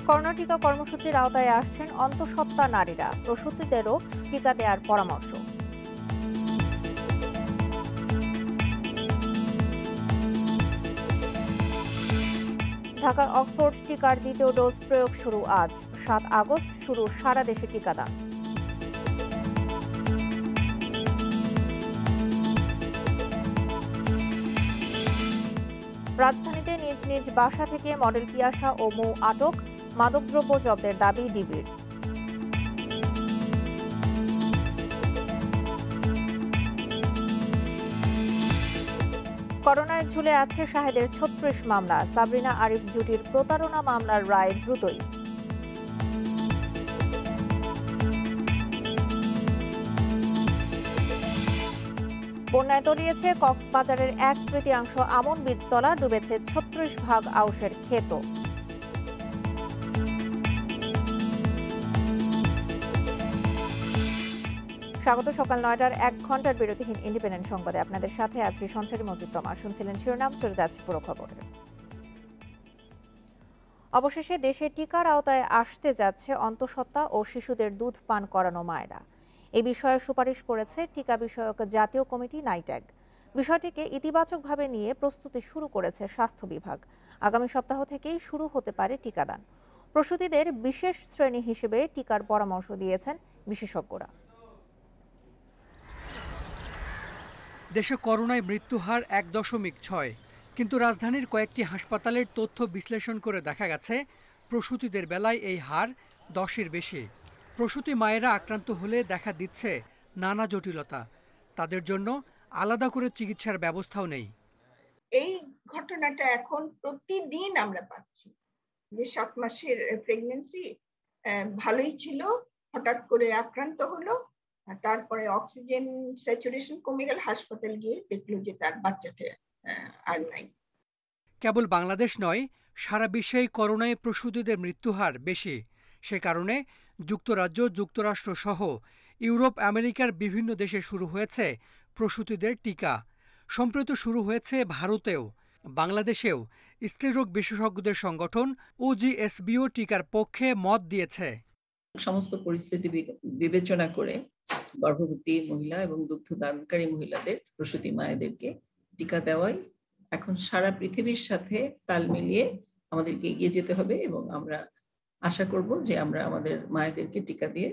Corona টিকা কর্মসূচির আওতায় আসছেন অন্তঃসত্ত্বা নারীরা, প্রসূতিদেরও টিকা দেওয়ার পরামর্শ। ঢাকায় অক্সফোর্ড টিকার দ্বিতীয় ডোজ প্রয়োগ শুরু আজ। ৭ আগস্ট শুরু সারা দেশে টিকাদান। রাজধানীতে নিজ নিজ বাসা থেকে মডেল পিয়াসা ও মৌ আটক, মাদকদ্রব্য জব্দের দাবি ডিবির। করোনায় ঝুলে আছে শাহেদের ৩৬ মামলা, সাবরিনা আরিফ জুটির প্রতারণা মামলার রায় দ্রুতই। বন্যায় তলিয়েছে কক্সবাজারের ১/৩ আমন বীজতলা, ডুবেছে ৩৬ আউশের ক্ষেত। স্বাগত সকাল ৯টার ১ ঘন্টার বিরতিহীন ইন্ডিপেন্ডেন্ট সংবাদে আপনাদের সাথে আছি সঞ্চারী মজিদ তমা। শুনছিলেন শিরোনাম, চলে যাচ্ছে পুরো খবরে। অবশেষে দেশে টিকার আওতায় আসতে যাচ্ছে অন্তঃসত্ত্বা ও শিশুদের দুধ পান করানো মায়েরা। এ বিষয়ে সুপারিশ করেছে টিকা বিষয়ক জাতীয় কমিটি নাইট্যাগ। বিষয়টিকে ইতিবাচকভাবে নিয়ে প্রস্তুতি শুরু করেছে স্বাস্থ্য বিভাগ। আগামী সপ্তাহ থেকেই শুরু হতে পারে টিকাদান। প্রসূতিদের বিশেষ শ্রেণী হিসেবে টিকার পরামর্শ দিয়েছেন বিশেষজ্ঞরা। দেশে করোনায় মৃত্যুহার ১.৬, কিন্তু রাজধানীর কয়েকটি হাসপাতালের তথ্য বিশ্লেষণ করে দেখা গেছে প্রসূতিদের বেলায় এই হার ১০-এর বেশি। প্রসূতি মায়েরা আক্রান্ত হলে দেখা দিচ্ছে নানা জটিলতা। তাদের জন্য আলাদা করে চিকিৎসার ব্যবস্থাও নেই। এই ঘটনাটা এখন প্রতিদিন আমরা পাচ্ছি যে ৭ মাসের প্রেগন্যান্সি ভালোই ছিল, হঠাৎ করে আক্রান্ত হলো, তারপরে অক্সিজেন স্যাচুরেশন কমে গেল, হাসপাতাল গিয়ে দেখলো যে তার বাচ্চাটা আর নাই। কেবল বাংলাদেশ নয়, সারা বিশ্বেই করোনায় প্রসূতিদের মৃত্যুহার বেশি। সে কারণে যুক্তরাজ্য, যুক্তরাষ্ট্র সহ ইউরোপ, আমেরিকার বিভিন্ন দেশে শুরু হয়েছে প্রসূতিদের টিকা। সম্প্রতি শুরু হয়েছে ভারতেও। বাংলাদেশেও স্ত্রীরোগ বিশেষজ্ঞদের সংগঠন OGSBO টিকার পক্ষে মত দিয়েছে। সমস্ত পরিস্থিতি বিবেচনা করে গর্ভবতী মহিলা এবং দুগ্ধদানকারী মহিলাদের, প্রসূতি মায়েদেরকে টিকা দেওয়াই এখন সারা পৃথিবীর সাথে তাল মিলিয়ে আমাদেরকে এগিয়ে যেতে হবে এবং আমরা আশা করব যে আমরা আমাদের মায়েদেরকে টিকা দিয়ে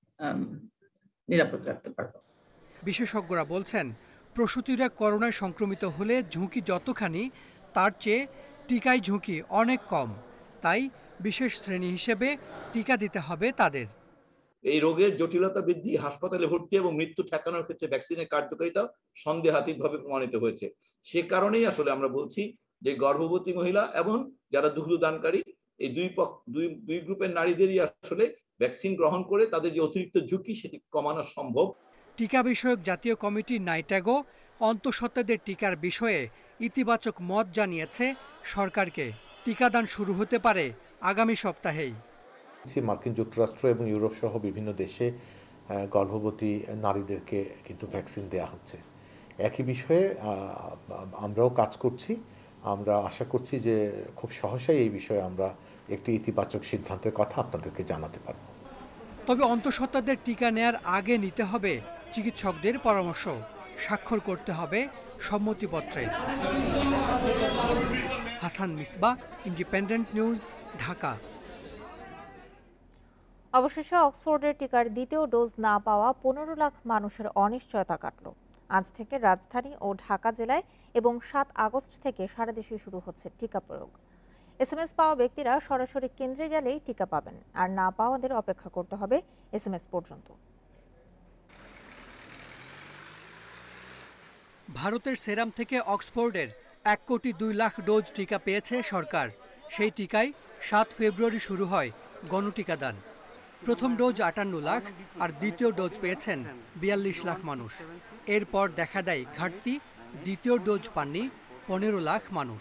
নিরাপদ রাখতে পারব। বিশেষজ্ঞরা বলছেন, প্রসূতিরা করোনায় সংক্রমিত হলে ঝুঁকি যতখানি, তার চেয়ে টিকায় ঝুঁকি অনেক কম। তাই বিশেষ শ্রেণী হিসেবে টিকা দিতে হবে তাদের। এই রোগের জটিলতা বৃদ্ধি, হাসপাতালে ভর্তি এবং মৃত্যু ঠেকানোর ক্ষেত্রে ভ্যাকসিনের কার্যকারিতা সন্দেহাতীতভাবে প্রমাণিত হয়েছে। সে কারণেই আসলে আমরা বলছি যে গর্ভবতী মহিলা এবং যারা দুগ্ধদানকারী, এই দুই গ্রুপের নারীদেরই আসলে ভ্যাকসিন গ্রহণ করে তাদের যে অতিরিক্ত ঝুঁকি সেটি কমানো সম্ভব। টিকা বিষয়ক জাতীয় কমিটি নাইট্যাগও অন্তঃসত্ত্বাদের টিকার বিষয়ে ইতিবাচক মত জানিয়েছে সরকারকে। টিকাদান শুরু হতে পারে আগামী সপ্তাহেই। মার্কিন যুক্তরাষ্ট্র এবং ইউরোপ সহ বিভিন্ন দেশে গর্ভবতী নারীদেরকে কিন্তু ভ্যাকসিন দেওয়া হচ্ছে। একই বিষয়ে আমরাও কাজ করছি। আমরা আশা করছি যে খুব সহসাই এই বিষয়ে আমরা একটি ইতিবাচক সিদ্ধান্তের কথা আপনাদেরকে জানাতে পারব। তবে অন্তঃসত্ত্বাদের টিকা নেয়ার আগে নিতে হবে চিকিৎসকদের পরামর্শ, স্বাক্ষর করতে হবে সম্মতিপত্রে। Hasan Misbah, Independent News, Dhaka. অবশেষে অক্সফোর্ডের টিকার দ্বিতীয় ডোজ না পাওয়া ১৫ লাখ মানুষের অনিশ্চয়তা কাটল। আজ থেকে রাজধানী ও ঢাকা জেলায় এবং ৭ আগস্ট থেকে সারা দেশে শুরু হচ্ছে টিকা প্রয়োগ। SMS পাওয়া ব্যক্তিরা সরাসরি কেন্দ্রে গেলেই টিকা পাবেন, আর না পাওয়াদের অপেক্ষা করতে হবে SMS পর্যন্ত। ভারতের সেরাম থেকে অক্সফোর্ডের ১,২,০০,০০০ ডোজ টিকা পেয়েছে সরকার। সেই টিকায় ৭ ফেব্রুয়ারি শুরু হয় গণটিকাদান। প্রথম ডোজ ৫৮ লাখ আর দ্বিতীয় ডোজ পেয়েছেন ৪২ লাখ মানুষ। এরপর দেখা দেয় ঘাটতি, দ্বিতীয় ডোজ পাননি ১৫ লাখ মানুষ।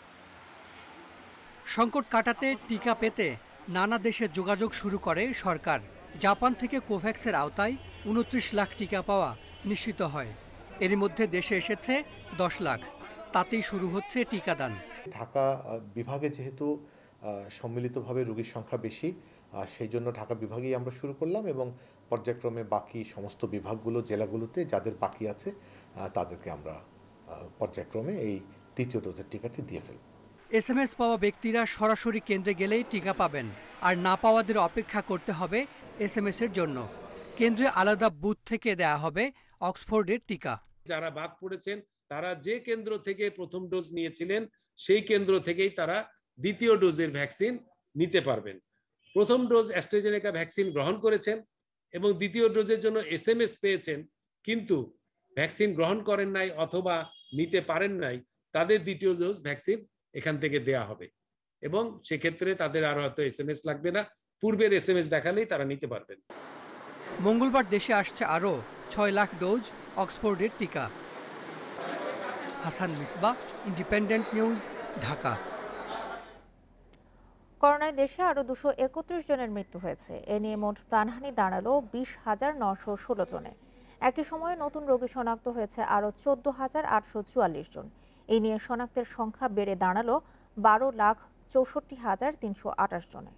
সংকট কাটাতে টিকা পেতে নানা দেশে যোগাযোগ শুরু করে সরকার। জাপান থেকে কোভ্যাক্সের আওতায় ২৯ লাখ টিকা পাওয়া নিশ্চিত হয়। এর মধ্যে দেশে এসেছে ১০ লাখ। তাতেই শুরু হচ্ছে টিকাদান। ঢাকা বিভাগে যেহেতু সম্মিলিতভাবে রোগীর সংখ্যা বেশি, সেই জন্য ঢাকা বিভাগেই আমরা শুরু করলাম এবং পর্যায়ক্রমে বাকি সমস্ত বিভাগগুলো জেলাগুলোতে যাদের বাকি আছে তাদেরকে আমরা পর্যায়ক্রমে এই তৃতীয় ডোজের টিকাটি দিয়ে ফেলব। SMS পাওয়া ব্যক্তিরা সরাসরি কেন্দ্রে গেলেই টিকা পাবেন, আর না পাওয়াদের অপেক্ষা করতে হবে SMS এর জন্য। কেন্দ্রে আলাদা বুথ থেকে দেয়া হবে অক্সফোর্ডের টিকা। যারা বাদ পড়েছেন তারা যে কেন্দ্র থেকে প্রথম ডোজ নিয়েছিলেন সেই কেন্দ্র থেকেই তারা দ্বিতীয় ডোজের ভ্যাকসিন নিতে পারবেন। প্রথম ডোজ অ্যাস্ট্রাজেনেকা ভ্যাকসিন গ্রহণ করেছেন এবং দ্বিতীয় ডোজের জন্য SMS পেয়েছেন, কিন্তু ভ্যাকসিন গ্রহণ করেন নাই অথবা নিতে পারেন নাই, তাদের দ্বিতীয় ডোজ ভ্যাকসিন এখান থেকে দেয়া হবে এবং সেক্ষেত্রে তাদের আর হয়তো SMS লাগবে না, পূর্বের SMS দেখালেই তারা নিতে পারবেন। মঙ্গলবার দেশে আসছে আরও 6 লাখ ডোজ অক্সফোর্ডের টিকা। Hasan Misbah, Independent News, Dhaka. করোনায় দেশে আরও 231 জনের মৃত্যু হয়েছে। এ নিয়ে মোট প্রাণহানি দাঁড়ালো 20,916 জনে। একই সময়ে নতুন রোগী শনাক্ত হয়েছে আরও 14,844 জন। এই নিয়ে শনাক্তের সংখ্যা বেড়ে দাঁড়ালো 12,64,328 জনে।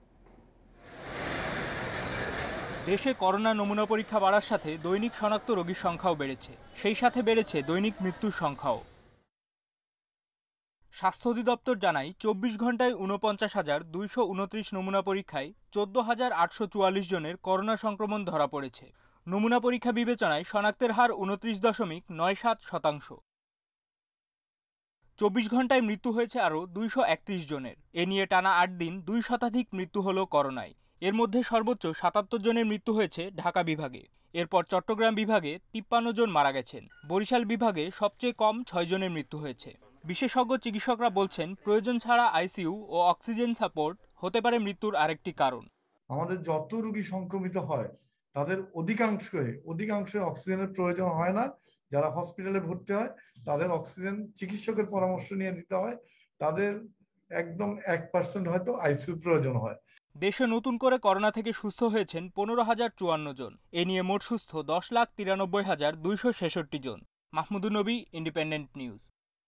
দেশে করোনা নমুনা পরীক্ষা বাড়ার সাথে দৈনিক শনাক্ত রোগীর সংখ্যাও বেড়েছে, সেই সাথে বেড়েছে দৈনিক মৃত্যুর সংখ্যাও। স্বাস্থ্য অধিদপ্তর জানায় 24 ঘন্টায় 49,229 নমুনা পরীক্ষায় 14,844 জনের করোনা সংক্রমণ ধরা পড়েছে। নমুনা পরীক্ষা বিবেচনায় শনাক্তের হার 29.97%। 24 ঘন্টায় মৃত্যু হয়েছে আরও 231 জনের। এ নিয়ে টানা 8 দিন 2 শতাধিক মৃত্যু হলো করোনায়। এর মধ্যে সর্বোচ্চ 77 জনের মৃত্যু হয়েছে ঢাকা বিভাগে। এরপর চট্টগ্রাম বিভাগে 53 জন মারা গেছেন। বরিশাল বিভাগে সবচেয়ে কম 6 জনের মৃত্যু হয়েছে। বিশেষজ্ঞ চিকিৎসকরা বলছেন, প্রয়োজন ছাড়া আইসিইউ ও অক্সিজেন সাপোর্ট হতে পারে মৃত্যুর আরেকটি কারণ। আমাদের যত রোগী সংক্রমিত হয় তাদের অধিকাংশই অক্সিজেনের প্রয়োজন হয় না। যারা হসপিটালে ভর্তি হয় তাদের অক্সিজেন চিকিৎসকের পরামর্শ নিয়ে দিতে হয়। তাদের একদম 1% হয়তো আইসিইউ প্রয়োজন হয়। দেশে নতুন করে করোনা থেকে সুস্থ হয়েছেন 15,054 জন। এ নিয়ে মোট সুস্থ 10,93,266 জন। মাহমুদুর নবী, ইন্ডিপেন্ডেন্ট নিউজ।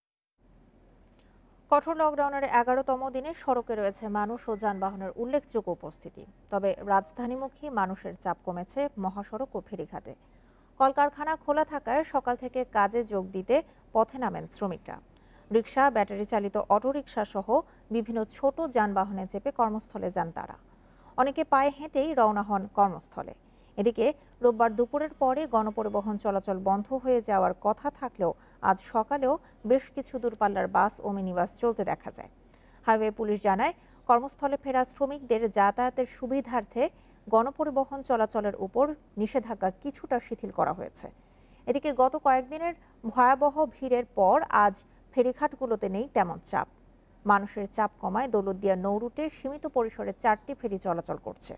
কঠোর লকডাউনের 11তম দিনে সড়কে রয়েছে মানুষ ও যানবাহনের উল্লেখযোগ্য উপস্থিতি। তবে রাজধানীমুখী মানুষের চাপ কমেছে মহাসড়ক ও ফেরিঘাটে। কলকারখানা খোলা থাকায় সকাল থেকে কাজে যোগ দিতে পথে নামেন শ্রমিকরা। রিকশা, ব্যাটারি চালিত অটোরিকশা সহ বিভিন্ন ছোট যানবাহনে চেপে কর্মস্থলে যান তারা। অনেকে পায়ে হেঁটেই রওনা হন কর্মস্থলে। এদিকে রোববার দুপুরের পরে গণপরিবহন চলাচল বন্ধ হয়ে যাওয়ার কথা থাকলেও আজ সকালেও বেশ কিছু দূরপাল্লার বাস ও মিনিবাস চলতে দেখা যায়। হাইওয়ে পুলিশ জানায়, কর্মস্থলে ফেরা শ্রমিকদের যাতায়াতের সুবিধার্থে গণপরিবহন চলাচলের উপর নিষেধাজ্ঞা কিছুটা শিথিল করা হয়েছে। এদিকে গত কয়েকদিনের ভয়াবহ ভিড়ের পর আজ ফেরিঘাটগুলোতে নেই তেমন চাপ। মানুষের চাপ কমায় দৌলতদিয়া নৌরুটে সীমিত পরিসরে 4টি ফেরি চলাচল করছে।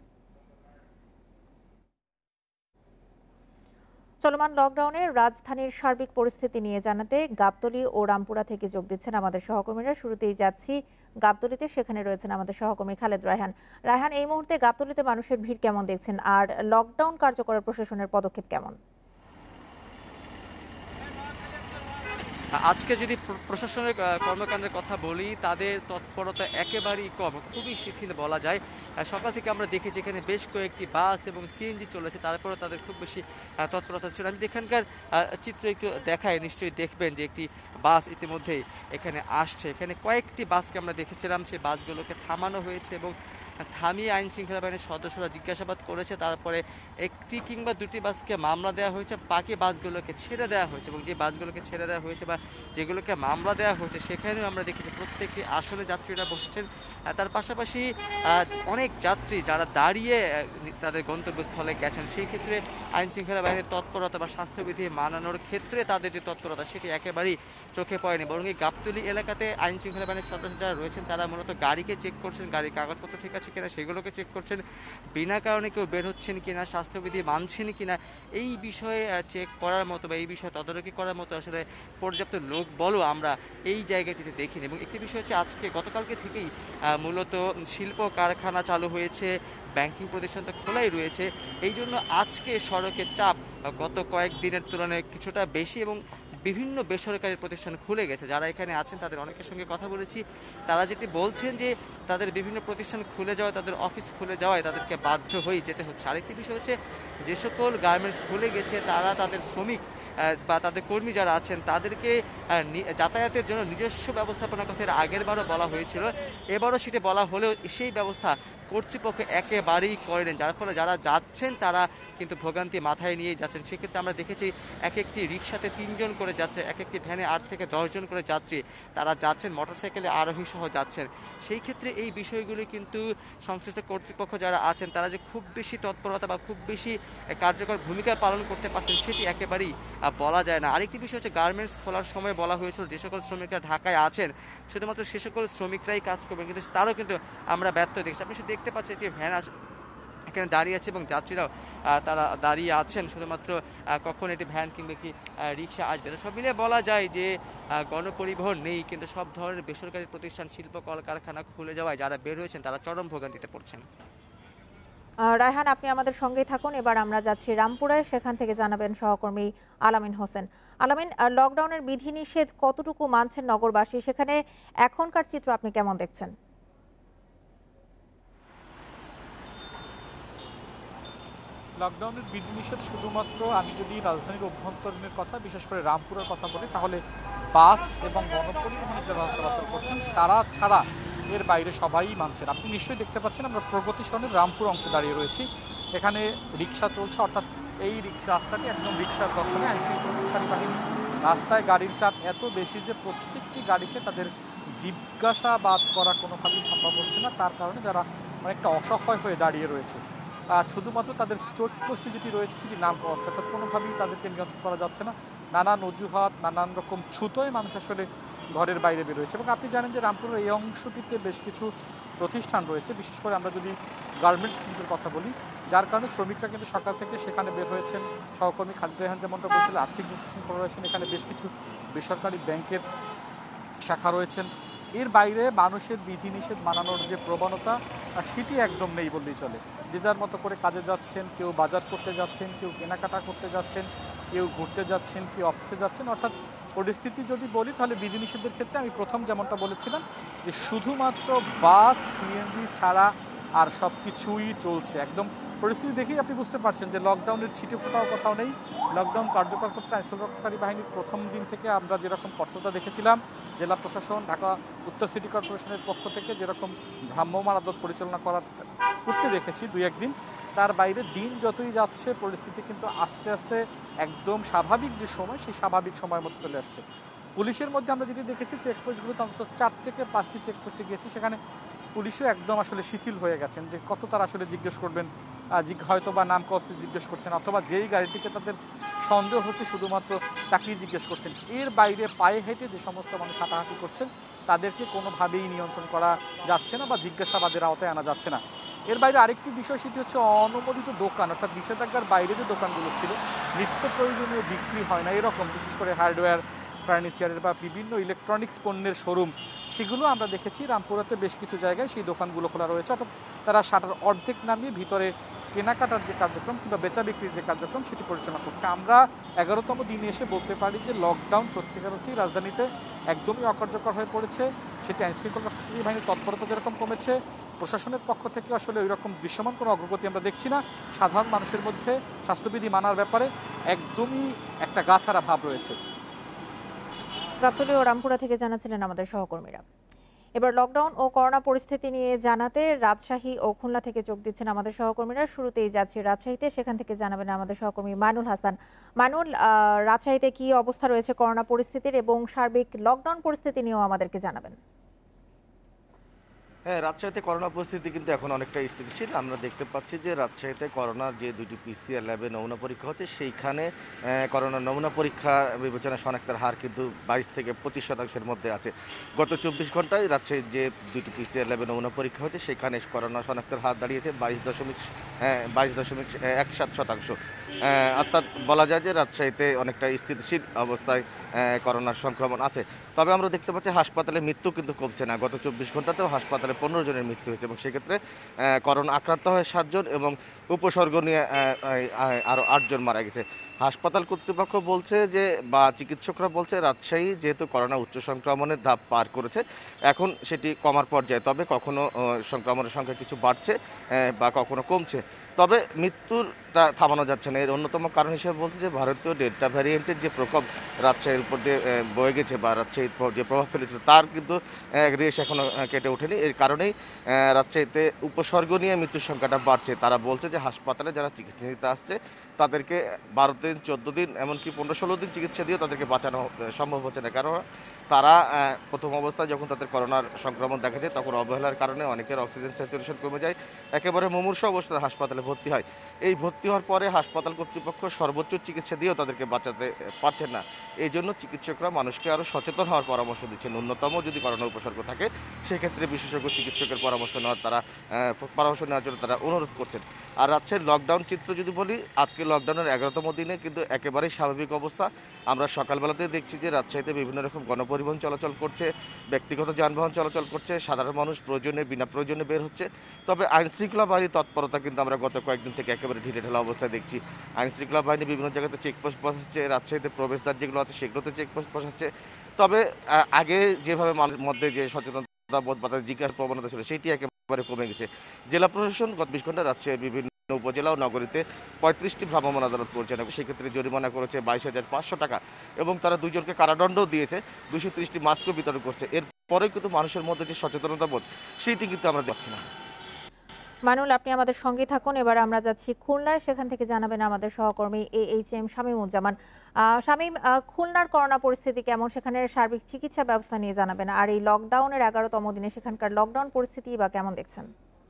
চলমান লকডাউনে রাজধানীর সার্বিক পরিস্থিতি নিয়ে জানাতে গাবতলী ও রামপুরা থেকে যোগ দিচ্ছেন আমাদের সহকর্মীরা। শুরুতেই যাচ্ছি গাবতলীতে, সেখানে রয়েছেন আমাদের সহকর্মী খালেদ রায়হান। রায়হান, এই মুহূর্তে গাবতলীতে মানুষের ভিড় কেমন দেখছেন, আর লকডাউন কার্যকরের প্রশাসনের পদক্ষেপ কেমন? আজকে যদি প্রশাসনের কর্মকাণ্ডের কথা বলি, তাদের তৎপরতা একেবারেই কম, খুবই শিথিল বলা যায়। সকাল থেকে আমরা দেখেছি এখানে বেশ কয়েকটি বাস এবং সিএনজি চলেছে, তারপরে তাদের খুব বেশি তৎপরতা ছিল। আমি এখানকার চিত্র একটু দেখাই, নিশ্চয়ই দেখবেন যে একটি বাস ইতিমধ্যেই এখানে আসছে। এখানে কয়েকটি বাসকে আমরা দেখেছিলাম, সেই বাসগুলোকে থামানো হয়েছে এবং থামিয়ে আইন শৃঙ্খলা বাহিনীর সদস্যরা জিজ্ঞাসাবাদ করেছে। তারপরে একটি কিংবা দুটি বাসকে মামলা দেওয়া হয়েছে, বাকি বাসগুলোকে ছেড়ে দেওয়া হয়েছে। এবং যে বাসগুলোকে ছেড়ে দেওয়া হয়েছে বা যেগুলোকে মামলা দেওয়া হয়েছে, সেখানেও আমরা দেখেছি প্রত্যেকটি আসনে যাত্রীরা বসেছেন। তার পাশাপাশি অনেক যাত্রী যারা দাঁড়িয়ে তাদের গন্তব্যস্থলে গেছেন, সেই ক্ষেত্রে আইন শৃঙ্খলা বাহিনীর তৎপরতা বা স্বাস্থ্যবিধি মানানোর ক্ষেত্রে তাদের যে তৎপরতা, সেটি একেবারেই চোখে পড়েনি। বরং এই গাবতলী এলাকাতে আইন শৃঙ্খলা বাহিনীর সদস্য যারা রয়েছেন, তারা মূলত গাড়িকে চেক করছেন, গাড়ির কাগজপত্র ঠিক আছে কিনা সেগুলোকে চেক করছেন, বিনা কারণে কেউ বের হচ্ছেন কিনা, স্বাস্থ্যবিধি মানছেন কিনা, এই বিষয়ে চেক করার মতো বা এই বিষয়ে তদারকি করার মতো আসলে পর্যাপ্ত লোক বলো আমরা এই জায়গাটিতে দেখিনি। এবং একটি বিষয় হচ্ছে, আজকে গতকালকে থেকেই মূলত শিল্প কারখানা চালু হয়েছে, ব্যাংকিং প্রতিষ্ঠান তো খোলাই রয়েছে। এই জন্য আজকে সড়কের চাপ গত কয়েকদিনের তুলনায় কিছুটা বেশি এবং বিভিন্ন বেসরকারি প্রতিষ্ঠান খুলে গেছে। যারা এখানে আছেন তাদের অনেকের সঙ্গে কথা বলেছি, তারা যেটি বলছেন যে তাদের বিভিন্ন প্রতিষ্ঠান খুলে যাওয়ায়, তাদের অফিস খুলে যাওয়ায় তাদেরকে বাধ্য হয়েই যেতে হচ্ছে। আরেকটি বিষয় হচ্ছে, যে সকল গার্মেন্টস খুলে গেছে তারা তাদের শ্রমিক বা তাদের কর্মী যারা আছেন তাদেরকে যাতায়াতের জন্য নিজস্ব ব্যবস্থাপনার কথা এর আগের বারও বলা হয়েছিল, এবারও সেটা বলা হলেও সেই ব্যবস্থা কর্তৃপক্ষ একেবারেই করেন, যার ফলে যারা যাচ্ছেন তারা কিন্তু ভোগান্তি মাথায় নিয়েই যাচ্ছেন। সেক্ষেত্রে আমরা দেখেছি এক একটি রিক্সাতে 3 জন করে যাচ্ছে, এক একটি ভ্যানে 8 থেকে 10 জন করে যাত্রী তারা যাচ্ছেন, মোটরসাইকেলে আরোহী সহ যাচ্ছেন। সেই ক্ষেত্রে এই বিষয়গুলি কিন্তু সংশ্লিষ্ট কর্তৃপক্ষ যারা আছেন তারা যে খুব বেশি তৎপরতা বা খুব বেশি কার্যকর ভূমিকা পালন করতে পারছেন সেটি একেবারেই বলা যায় না। আরেকটি বিষয় হচ্ছে, গার্মেন্টস খোলার সময় বলা হয়েছিল যে সকল শ্রমিকরা ঢাকায় আছেন শুধুমাত্র সে সকল শ্রমিকরাই কাজ করবেন, কিন্তু তারও কিন্তু আমরা ব্যর্থ দেখছি। আপনি দেখতে পাচ্ছেন একটি ভ্যান এখানে দাঁড়িয়ে আছে এবং যাত্রীরাও তারা দাঁড়িয়ে আছেন, শুধুমাত্র কখন এটি ভ্যান কিংবা কি রিক্সা আসবে। তো সব মিলিয়ে বলা যায় যে গণপরিবহন নেই, কিন্তু সব ধরনের বেসরকারি প্রতিষ্ঠান, শিল্প কলকারখানা খুলে যাওয়ায় যারা বের হয়েছেন তারা চরম ভোগান্তিতে পড়ছেন। রায়হান, আপনি আমাদের সঙ্গেই থাকুন। এবার আমরা যাচ্ছি রামপুরায়, সেখান থেকে জানাবেন সহকর্মী আলামিন হোসেন। আলামিন, লকডাউনের বিধিনিষেধ কতটুকু মানছেন নগরবাসী, সেখানে এখনকার চিত্র আপনি কেমন দেখছেন? লকডাউনের বিধিনিষেধ শুধুমাত্র, আমি যদি রাজধানীর অভ্যন্তরীণের কথা, বিশেষ করে রামপুরের কথা বলি, তাহলে বাস এবং গণপরিবহনে যারা চলাচল করছেন তারা ছাড়া এর বাইরে সবাই মানছেন। আপনি নিশ্চয়ই দেখতে পাচ্ছেন আমরা প্রগতি সরণির রামপুর অংশে দাঁড়িয়ে রয়েছি। এখানে রিক্সা চলছে, অর্থাৎ এই রাস্তাটি একদম রিক্সার দখলে। আইনশৃঙ্খলাকারী বাহিনী রাস্তায় গাড়ির চাপ এত বেশি যে প্রত্যেকটি গাড়িকে তাদের জিজ্ঞাসাবাদ করা কোনোভাবেই সম্ভব হচ্ছে না, তার কারণে যারা অনেকটা অসহায় হয়ে দাঁড়িয়ে রয়েছে। শুধুমাত্র তাদের চোট পোস্টে যেটি রয়েছে সেটি নাম অবস্থা, অর্থাৎ কোনোভাবেই তাদেরকে নিয়ন্ত্রণ করা যাচ্ছে না। নানান অজুহাত, নানান রকম ছুতোয় মানুষ আসলে ঘরের বাইরে বেরোয়েছে। এবং আপনি জানেন যে রামপুরের এই অংশটিতে বেশ কিছু প্রতিষ্ঠান রয়েছে, বিশেষ করে আমরা যদি গার্মেন্টস শিল্পের কথা বলি, যার কারণে শ্রমিকরা কিন্তু সকাল থেকে সেখানে বের হয়েছেন। সহকর্মী খালিদ রায়হান যেমনটা বলছিল, আর্থিক বিশৃঙ্খলা রয়েছেন, এখানে বেশ কিছু বেসরকারি ব্যাংকের শাখা রয়েছেন। এর বাইরে মানুষের বিধিনিষেধ মানানোর যে প্রবণতা সেটি একদম নেই বললেই চলে। যে যার মতো করে কাজে যাচ্ছেন, কেউ বাজার করতে যাচ্ছেন, কেউ কেনাকাটা করতে যাচ্ছেন, কেউ ঘুরতে যাচ্ছেন, কেউ অফিসে যাচ্ছেন। অর্থাৎ পরিস্থিতি যদি বলি তাহলে বিধিনিষেধের ক্ষেত্রে আমি প্রথম যেমনটা বলেছিলাম যে শুধুমাত্র বাস, সিএনজি ছাড়া আর সব কিছুই চলছে। একদম পরিস্থিতি দেখেই আপনি বুঝতে পারছেন যে লকডাউনের ছিটে ফোটাও কোথাও নেই। লকডাউন কার্যকর করতে আইনশৃঙ্খলাকারী বাহিনীর প্রথম দিন থেকে আমরা যেরকম কঠোরতা দেখেছিলাম, জেলা প্রশাসন, ঢাকা উত্তর সিটি কর্পোরেশনের পক্ষ থেকে যেরকম ভ্রাম্যমাণ আদালত পরিচালনা করতে দেখেছি 2-1 দিন, তার বাইরে দিন যতই যাচ্ছে পরিস্থিতি কিন্তু আস্তে আস্তে একদম স্বাভাবিক যে সময়, সেই স্বাভাবিক সময়ের মতো চলে আসছে। পুলিশের মধ্যে আমরা যেটি দেখেছি, চেকপোস্টগুলোতে অন্তত 4 থেকে 5টি চেকপোস্টে গিয়েছি, সেখানে পুলিশও একদম আসলে শিথিল হয়ে গেছেন যে কত তারা আসলে জিজ্ঞেস করবেন, হয়তো বা নাম কস্তে জিজ্ঞেস করছেন, অথবা যেই গাড়িটিকে তাদের সন্দেহ হচ্ছে শুধুমাত্র তাকেই জিজ্ঞেস করছেন। এর বাইরে পায়ে হেঁটে যে সমস্ত মানুষ হাঁটাহাঁটি করছেন তাদেরকে কোনোভাবেই নিয়ন্ত্রণ করা যাচ্ছে না বা জিজ্ঞাসাবাদের আওতায় আনা যাচ্ছে না। এর বাইরে আরেকটি বিষয়, সেটি হচ্ছে অনুমোদিত দোকান, অর্থাৎ নিষেধাজ্ঞার বাইরে যে দোকানগুলো ছিল, নিত্য প্রয়োজনীয় বিক্রি হয় না এরকম, বিশেষ করে হার্ডওয়্যার, ফার্নিচারের বা বিভিন্ন ইলেকট্রনিক্স পণ্যের শোরুম, সেগুলো আমরা দেখেছি রামপুরাতে বেশ কিছু জায়গায় সেই দোকানগুলো খোলা রয়েছে। অর্থাৎ তারা শাটার অর্ধেক নামিয়ে ভিতরে কেনাকাটার যে কার্যক্রম কিংবা বেচা বিক্রির যে কার্যক্রম সেটি পরিচালনা করছে। আমরা 11তম দিনে এসে বলতে পারি যে লকডাউন সত্যিকার অর্থেই রাজধানীতে একদমই অকার্যকর হয়ে পড়েছে। সেটি আইনশৃঙ্খলাকারী বাহিনীর তৎপরতা যেরকম কমেছে, প্রশাসনের পক্ষ থেকে আসলে ওই রকম দৃশ্যমান কোনো অগ্রগতি আমরা দেখছি না। সাধারণ মানুষের মধ্যে স্বাস্থ্যবিধি মানার ব্যাপারে একদমই একটা গাছাড়া ভাব রয়েছে। গাবতলী ও রামপুরা থেকে জানাচ্ছিলেন আমাদের সহকর্মীরা। এবার লকডাউন ও করোনা পরিস্থিতি নিয়ে জানাতে রাজশাহী ও খুলনা থেকে যোগ দিচ্ছেন আমাদের সহকর্মীরা। শুরুতেই যাচ্ছি রাজশাহীতে, সেখান থেকে জানাবেন আমাদের সহকর্মী মাইনুল হাসান। মাইনুল, রাজশাহীতে কি অবস্থা রয়েছে করোনা পরিস্থিতির এবং সার্বিক লকডাউন পরিস্থিতি নিয়েও আমাদেরকে জানাবেন। হ্যাঁ, রাজশাহীতে করোনা পরিস্থিতি কিন্তু এখন অনেকটা স্থিতিশীল। আমরা দেখতে পাচ্ছি যে রাজশাহীতে করোনার যে 2টি পিসিআর ল্যাবে নমুনা পরীক্ষা হচ্ছে, সেইখানে করোনার নমুনা পরীক্ষা বিবেচনা শনাক্তের হার কিন্তু 22 থেকে 25% মধ্যে আছে। গত 24 ঘন্টায় রাজশাহীর যে 2টি পিসিআর ল্যাবে নমুনা পরীক্ষা হচ্ছে, সেখানে করোনা শনাক্তের হার দাঁড়িয়েছে 22.17%। অর্থাৎ বলা যায় যে রাজশাহীতে অনেকটা স্থিতিশীল অবস্থায় করোনার সংক্রমণ আছে। তবে আমরা দেখতে পাচ্ছি হাসপাতালে মৃত্যু কিন্তু কমছে না। গত 24 ঘন্টাতেও হাসপাতালে 15 জনের মৃত্যু হয়েছে এবং সেক্ষেত্রে করোনা আক্রান্ত হয় 7 জন এবং উপসর্গ নিয়ে আরো 8 জন মারা গেছে। হাসপাতাল কর্তৃপক্ষ বলছে যে বা চিকিৎসকরা বলছে রাজশাহী যেহেতু করোনা উচ্চ সংক্রমণের ধাপ পার করেছে এখন সেটি কমার পর্যায়ে, তবে কখনো সংক্রমণের সংখ্যা কিছু বাড়ছে বা কখনো কমছে, তবে মৃত্যুটা থামানো যাচ্ছে না। এর অন্যতম কারণ হিসেবে বলছে যে ভারতীয় ডেল্টা ভ্যারিয়েন্টের যে প্রকোপ রাজশাহীর উপর দিয়ে বয়ে গেছে বা রাজশাহীর যে প্রভাব ফেলেছিল তার কিন্তু রেশ এখনো কেটে ওঠেনি। এর কারণেই রাজশাহীতে উপসর্গ নিয়ে মৃত্যুর সংখ্যাটা বাড়ছে। তারা বলছে যে হাসপাতালে যারা চিকিৎসা নিতে আসছে তাদেরকে 12 দিন 14 দিন এমনকি 15-16 দিন চিকিৎসা দিয়েও তাদেরকে বাঁচানো সম্ভব হচ্ছে না, কারণ তারা প্রথম অবস্থায় যখন তাদের করোনার সংক্রমণ দেখা যায় তখন অবহেলার কারণে অনেকের অক্সিজেন স্যাচুরেশন কমে যায়, একেবারে মুমূর্ষু অবস্থায় হাসপাতালে ভর্তি হয়। এই ভর্তি হওয়ার পরে হাসপাতাল কর্তৃপক্ষ সর্বোচ্চ চিকিৎসা দিয়েও তাদেরকে বাঁচাতে পারছেন না। এই জন্য চিকিৎসকরা মানুষকে আরও সচেতন হওয়ার পরামর্শ দিচ্ছেন। ন্যূনতম যদি করোনার উপসর্গ থাকে সেক্ষেত্রে বিশেষজ্ঞ চিকিৎসকের পরামর্শ নেওয়ার জন্য তারা অনুরোধ করছেন। আর রাজশাহীর লকডাউন চিত্র যদি বলি, আজকে লকডাউনের 11তম দিনে কিন্তু একেবারেই স্বাভাবিক অবস্থা। আমরা সকালবেলাতে দেখছি যে রাজশাহীতে বিভিন্ন রকম গণপরিবহন চলাচল করছে, ব্যক্তিগত যানবাহন চলাচল করছে, সাধারণ মানুষ প্রয়োজনে বিনা প্রয়োজনে বের হচ্ছে। তবে আইনশৃঙ্খলা বাহিনীর তৎপরতা কিন্তু আমরা গত কয়েকদিন থেকে একেবারে ঢিলে ঢালা অবস্থায় দেখছি। আইনশৃঙ্খলা বাহিনী বিভিন্ন জায়গাতে চেকপোস্ট বসাচ্ছে, রাজশাহীতে প্রবেশদ্বার যেগুলো আছে সেগুলোতে চেকপোস্ট বসাচ্ছে। তবে আগে যেভাবে মানুষের মধ্যে যে সচেতনতা বোধ বা জিজ্ঞাসা প্রবণতা ছিল সেটি একেবারে কমে গেছে। জেলা প্রশাসন গত 20 ঘন্টা রাজশাহীর বিভিন্ন উপজেলা ও নগরীতে 35টি ভ্রাম্যমাণ আদালত করেছেন, সেক্ষেত্রে জরিমানা করেছে 22,500 টাকা এবং তারা 2 জনকে কারাদণ্ডও দিয়েছে, 230টি মাস্কও বিতরণ করছে। এরপরে কিন্তু মানুষের মধ্যে যে সচেতনতা বোধ সেটি কিন্তু আমরা দেখছি না। মানুল, আপনি আমাদের সঙ্গে থাকুন। এবার আমরা যাচ্ছি খুলনায়, সেখান থেকে জানাবেন আমাদের সহকর্মী AHM শামীমুজ্জামান। শামীম, খুলনার করোনা পরিস্থিতি কেমন, সেখানের সার্বিক চিকিৎসা ব্যবস্থা নিয়ে জানাবেন, আর এই লকডাউনের 11তম দিনে সেখানকার লকডাউন পরিস্থিতি বা কেমন দেখছেন?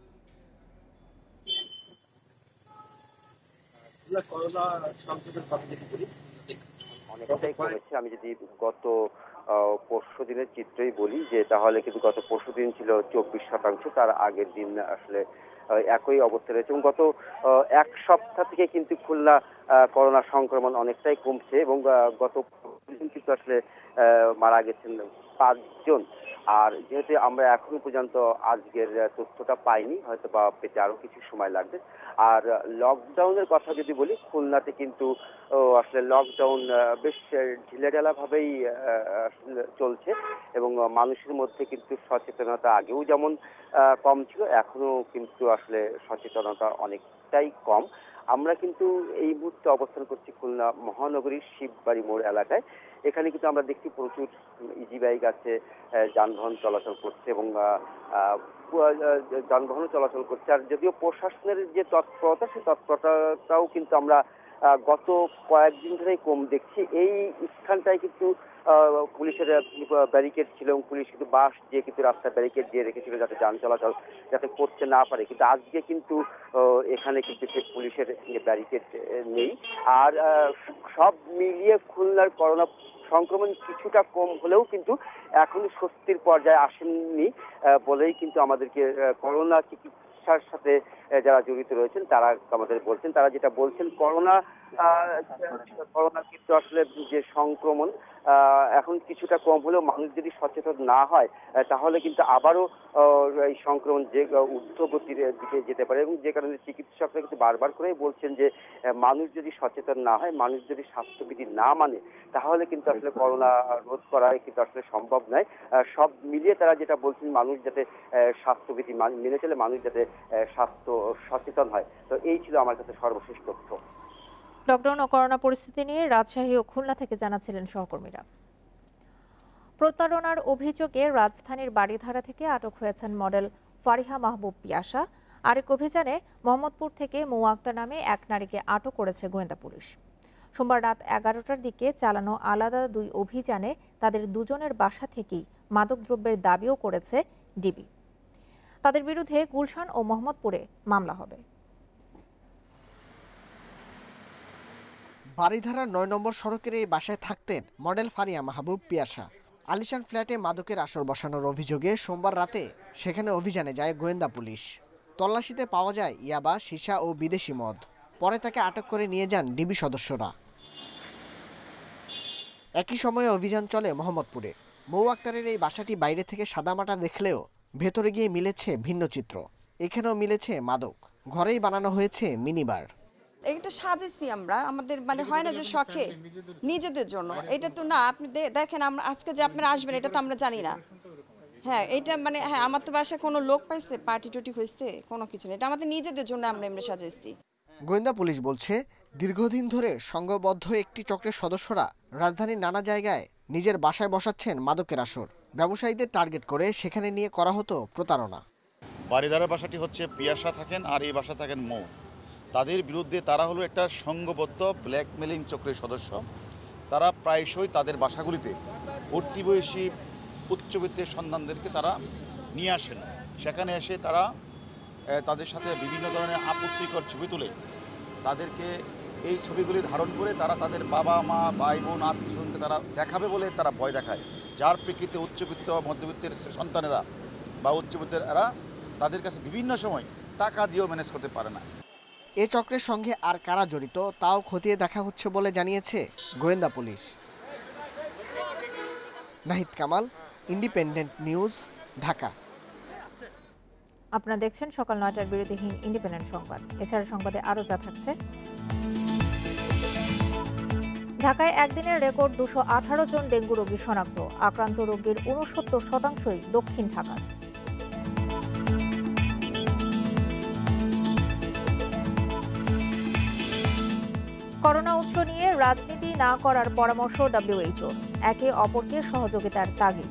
অনেকটাই কমেছে। আমি যদি গত পরশু দিনের চিত্রই বলি যে তাহলে কিন্তু গত পরশু দিন ছিল 24%, তার আগের দিন আসলে একই অবস্থা রয়েছে এবং গত এক সপ্তাহ থেকে কিন্তু খুলনা করোনা সংক্রমণ অনেকটাই কমছে এবং গত কিন্তু আসলে মারা গেছেন 5 জন। আর যেহেতু আমরা এখনো পর্যন্ত আজকের তথ্যটা পাইনি, হয়তো বা পেতে আরো কিছু সময় লাগবে। আর লকডাউনের কথা যদি বলি, খুলনাতে কিন্তু আসলে লকডাউন বেশ ঢিলেঢালা ভাবেই চলছে এবং মানুষের মধ্যে কিন্তু সচেতনতা আগেও যেমন কম ছিল, এখনো কিন্তু আসলে সচেতনতা অনেকটাই কম। আমরা কিন্তু এই মুহূর্তে অবস্থান করছি খুলনা মহানগরীর শিববাড়ি মোড় এলাকায়। এখানে কিন্তু আমরা দেখছি প্রচুর ইজি বাইক আছে, যানবাহন চলাচল করছে এবং যানবাহনও চলাচল করছে। আর যদিও প্রশাসনের যে তৎপরতা, সেই তৎপরতাটাও কিন্তু আমরা গত কয়েকদিন ধরেই কম দেখছি। এই স্থানটায় কিন্তু পুলিশের ব্যারিকেড ছিল এবং পুলিশ কিন্তু বাস দিয়ে কিন্তু রাস্তায় ব্যারিকেড দিয়ে রেখেছিল যাতে যান চলাচল যাতে করতে না পারে, কিন্তু আজকে কিন্তু এখানে কিন্তু সেই পুলিশের ব্যারিকেড নেই। আর সব মিলিয়ে খুলনার করোনা সংক্রমণ কিছুটা কম হলেও কিন্তু এখনো স্বস্তির পর্যায়ে আসেননি বলেই কিন্তু আমাদেরকে করোনা চিকিৎসার সাথে যারা জড়িত রয়েছেন তারা আমাদের বলছেন। তারা যেটা বলছেন, করোনা কিন্তু আসলে যে সংক্রমণ এখন কিছুটা কম হলেও মানুষ যদি সচেতন না হয় তাহলে কিন্তু আবারও এই সংক্রমণ যে ঊর্ধ্বগতির দিকে যেতে পারে এবং যে কারণে চিকিৎসকরা কিন্তু বারবার করেই বলছেন যে মানুষ যদি সচেতন না হয়, মানুষ যদি স্বাস্থ্যবিধি না মানে, তাহলে কিন্তু আসলে করোনা রোধ করা কিন্তু আসলে সম্ভব নয়। সব মিলিয়ে তারা যেটা বলছেন, মানুষ যাতে স্বাস্থ্যবিধি মেনে চলে, মানুষ যাতে স্বাস্থ্য সচেতন হয়। তো এই ছিল আমার কাছে সর্বশেষ তথ্য। লকডাউন ও করোনা পরিস্থিতি নিয়ে রাজশাহী ও খুলনা থেকে জানাচ্ছিলেন সহকর্মীরা। প্রতারণার অভিযোগে রাজধানীর বাড়িধারা থেকে আটক হয়েছেন মডেল ফারিহা মাহবুব পিয়াসা। আরেক অভিযানে মোহাম্মদপুর থেকে মৌ আক্তার নামে এক নারীকে আটক করেছে গোয়েন্দা পুলিশ। সোমবার রাত 11টার দিকে চালানো আলাদা 2 অভিযানে তাদের দুজনের বাসা থেকেই মাদকদ্রব্যের দাবিও করেছে ডিবি। তাদের বিরুদ্ধে গুলশান ও মোহাম্মদপুরে মামলা হবে। বাড়িধারার 9 নম্বর সড়কের এই বাসায় থাকতেন মডেল ফারিহা মাহবুব পিয়াসা। আলিশান ফ্ল্যাটে মাদকের আসর বসানোর অভিযোগে সোমবার রাতে সেখানে অভিযানে যায় গোয়েন্দা পুলিশ। তল্লাশিতে পাওয়া যায় ইয়াবা, সীসা ও বিদেশি মদ। পরে তাকে আটক করে নিয়ে যান ডিবি সদস্যরা। একই সময়ে অভিযান চলে মোহাম্মদপুরে। মৌ আক্তারের এই বাসাটি বাইরে থেকে সাদামাটা দেখলেও ভেতরে গিয়ে মিলেছে ভিন্ন চিত্র। এখানেও মিলেছে মাদক, ঘরেই বানানো হয়েছে মিনিবার। এটা সাজেছি আমরা আমাদের মানে হয় না যে শখে নিজেদের জন্য, এটা তো না। আপনি দেখেন আমরা আজকে যে আপনারা আসবেন এটা তো আমরা জানি না। হ্যাঁ এটা মানে হ্যাঁ আমার তো বাসায় কোনো লোক পাইছে পার্টি টুটি হয়েছে কোনো কিছু না, এটা আমাদের নিজেদের জন্য আমরা এমনি সাজাইছি। গোয়েন্দা পুলিশ বলছে দীর্ঘদিন ধরে সংঘবদ্ধ একটি চক্রের সদস্যরা রাজধানীর নানা জায়গায় নিজের বাসায় বসাচ্ছেন মাদকের আসর। ব্যবসায়ীদের টার্গেট করে সেখানে নিয়ে করা হতো প্রতারণা। বাড়িদারের বাসাটি হচ্ছে পিয়াসা থাকেন আর এই বাসা থাকেন মৌ। তাদের বিরুদ্ধে তারা হলো একটা সংঘবদ্ধ ব্ল্যাকমেলিং চক্রের সদস্য। তারা প্রায়শই তাদের বাসাগুলিতে ভর্তি বয়সী উচ্চবিত্তের সন্তানদেরকে তারা নিয়ে আসেন। সেখানে এসে তারা তাদের সাথে বিভিন্ন ধরনের আপত্তিকর ছবি তুলে তাদেরকে এই ছবিগুলি ধারণ করে তারা তাদের বাবা মা ভাই বোন আত্মীয়স্বজনকে তারা দেখাবে বলে তারা ভয় দেখায়, যার প্রেক্ষিতে উচ্চবিত্ত মধ্যবিত্তের সন্তানেরা বা উচ্চবিত্তের এরা তাদের কাছে বিভিন্ন সময় টাকা দিয়েও ম্যানেজ করতে পারে না। এ চক্রের সঙ্গে আর কারা জড়িত তাও খতিয়ে দেখা হচ্ছে বলে জানিয়েছে গোয়েন্দা police. Nahid Kamal, Independent News, Dhaka. আপনারা দেখছেন সকাল ৯টার বিরতিহীন ইন্ডিপেন্ডেন্ট সংবাদ। এছাড়া সংবাদে আরও যা থাকছে, ঢাকায় একদিনের রেকর্ড ২১৮ জন ডেঙ্গু রোগী শনাক্ত। আক্রান্ত রোগীর ৬৯% দক্ষিণ ঢাকার। করোনা উৎস নিয়ে রাজনীতি না করার পরামর্শ WHO, একে অপরকে সহযোগিতার তাগিদ।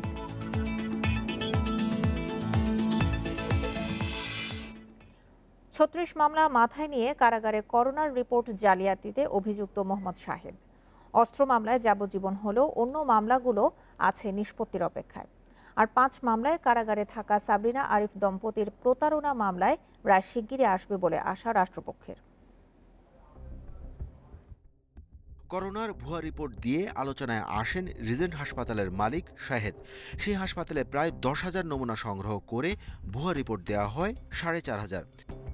৩৬ মামলা মাথায় নিয়ে কারাগারে করোনার রিপোর্ট জালিয়াতিতে অভিযুক্ত মোহাম্মদ শাহেদ। অস্ত্র মামলায় যাবজ্জীবন হলেও অন্য মামলাগুলো আছে নিষ্পত্তির অপেক্ষায়। আর ৫ মামলায় কারাগারে থাকা সাবরিনা আরিফ দম্পতির প্রতারণা মামলায় রায় শিগগিরই আসবে বলে আশা রাষ্ট্রপক্ষের। করোনার ভুয়া রিপোর্ট দিয়ে আলোচনায় আসেন রিজেন্ট হাসপাতালের মালিক শাহেদ। সেই হাসপাতালে প্রায় ১০,০০০ নমুনা সংগ্রহ করে ভুয়া রিপোর্ট দেওয়া হয় ৪,৫০০।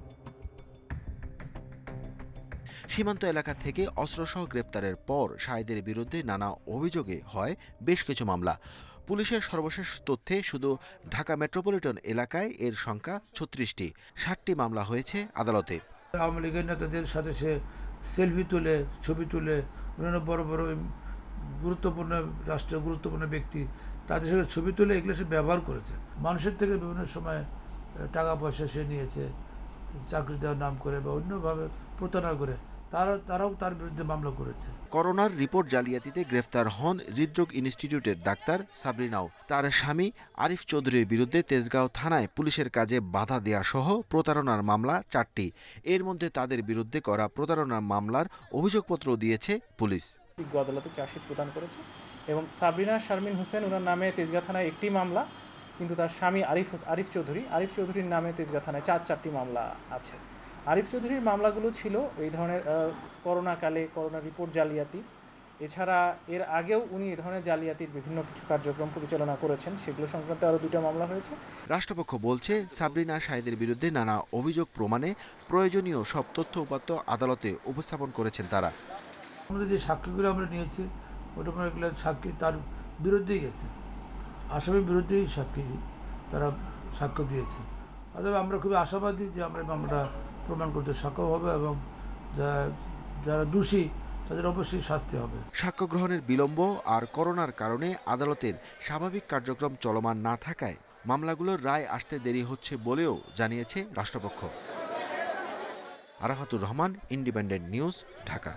সীমান্ত এলাকা থেকে অস্ত্রসহ গ্রেপ্তারের পর শাহেদের বিরুদ্ধে নানা অভিযোগে হয় বেশ কিছু মামলা। পুলিশের সর্বশেষ তথ্যে শুধু ঢাকা মেট্রোপলিটন এলাকায় এর সংখ্যা ৩৬টি। ৬০টি মামলা হয়েছে আদালতে। আওয়ামী লীগের নেতাদের সাথে সে সেলফি তুলে, ছবি তুলে, বিভিন্ন বড় বড় গুরুত্বপূর্ণ রাষ্ট্রের গুরুত্বপূর্ণ ব্যক্তি তাদের সাথে ছবি তুলে এগুলো সে ব্যবহার করেছে। মানুষের থেকে বিভিন্ন সময় টাকা পয়সা সে নিয়েছে, চাকরি দেওয়ার নাম করে বা অন্যভাবে প্রতারণা করে তারাও তার বিরুদ্ধে মামলা করেছে। করোনার রিপোর্ট জালিয়াতিতে গ্রেফতার হন হৃদরোগ ইনস্টিটিউটের ডাক্তার সাবরিনাও। তার স্বামী আরিফ চৌধুরীর বিরুদ্ধে তেজগাঁও থানায় পুলিশের কাজে বাধা দেয়া সহ প্রতারণার মামলা ৪টি। এর মধ্যে তাদের বিরুদ্ধে করা প্রতারণার মামলার অভিযোগপত্র দিয়েছে পুলিশ। বিজ্ঞ আদালতে চার্জশিট প্রদান করেছে এবং সাবরিনা শারমিন হোসেন ওনার নামে তেজগাঁও থানায় একটি মামলা, কিন্তু তার স্বামী আরিফ চৌধুরীর নামে তেজগাঁও থানায় ৪টি মামলা আছে। আরিফ চৌধুরীর মামলাগুলো ছিল এই ধরনের করোনাকালে করোনা রিপোর্ট জালিয়াতি। এছাড়া এর আগেও উনি এই ধরনের জালিয়াতির বিভিন্ন কিছু কার্যক্রম পরিচালনা করেছেন, সেগুলো সংক্রান্তে আরও 2টা মামলা হয়েছে। রাষ্ট্রপক্ষ বলছে সাবরিনা শাহেদের বিরুদ্ধে নানা অভিযোগ প্রমাণে প্রয়োজনীয় সব তথ্য উপাত্ত আদালতে উপস্থাপন করেছেন তারা। আমাদের যে সাক্ষীগুলো আমরা নিয়েছি ওটা এগুলো সাক্ষী তার বিরুদ্ধেই গেছে, আসামির বিরুদ্ধেই তারা সাক্ষ্য দিয়েছে। অতএব আমরা খুবই আশাবাদী যে আমরা মামলাটা প্রমাণ করতে সক্ষম হবে এবং যারা দোষী তাদের অবশ্যই শাস্তি হবে। সাক্ষ্য গ্রহণের বিলম্ব আর করোনার কারণে আদালতের স্বাভাবিক কার্যক্রম চলমান না থাকায় মামলাগুলোর রায় আসতে দেরি হচ্ছে বলেও জানিয়েছে রাষ্ট্রপক্ষ। Arafatur Rahman, Independent News, Dhaka.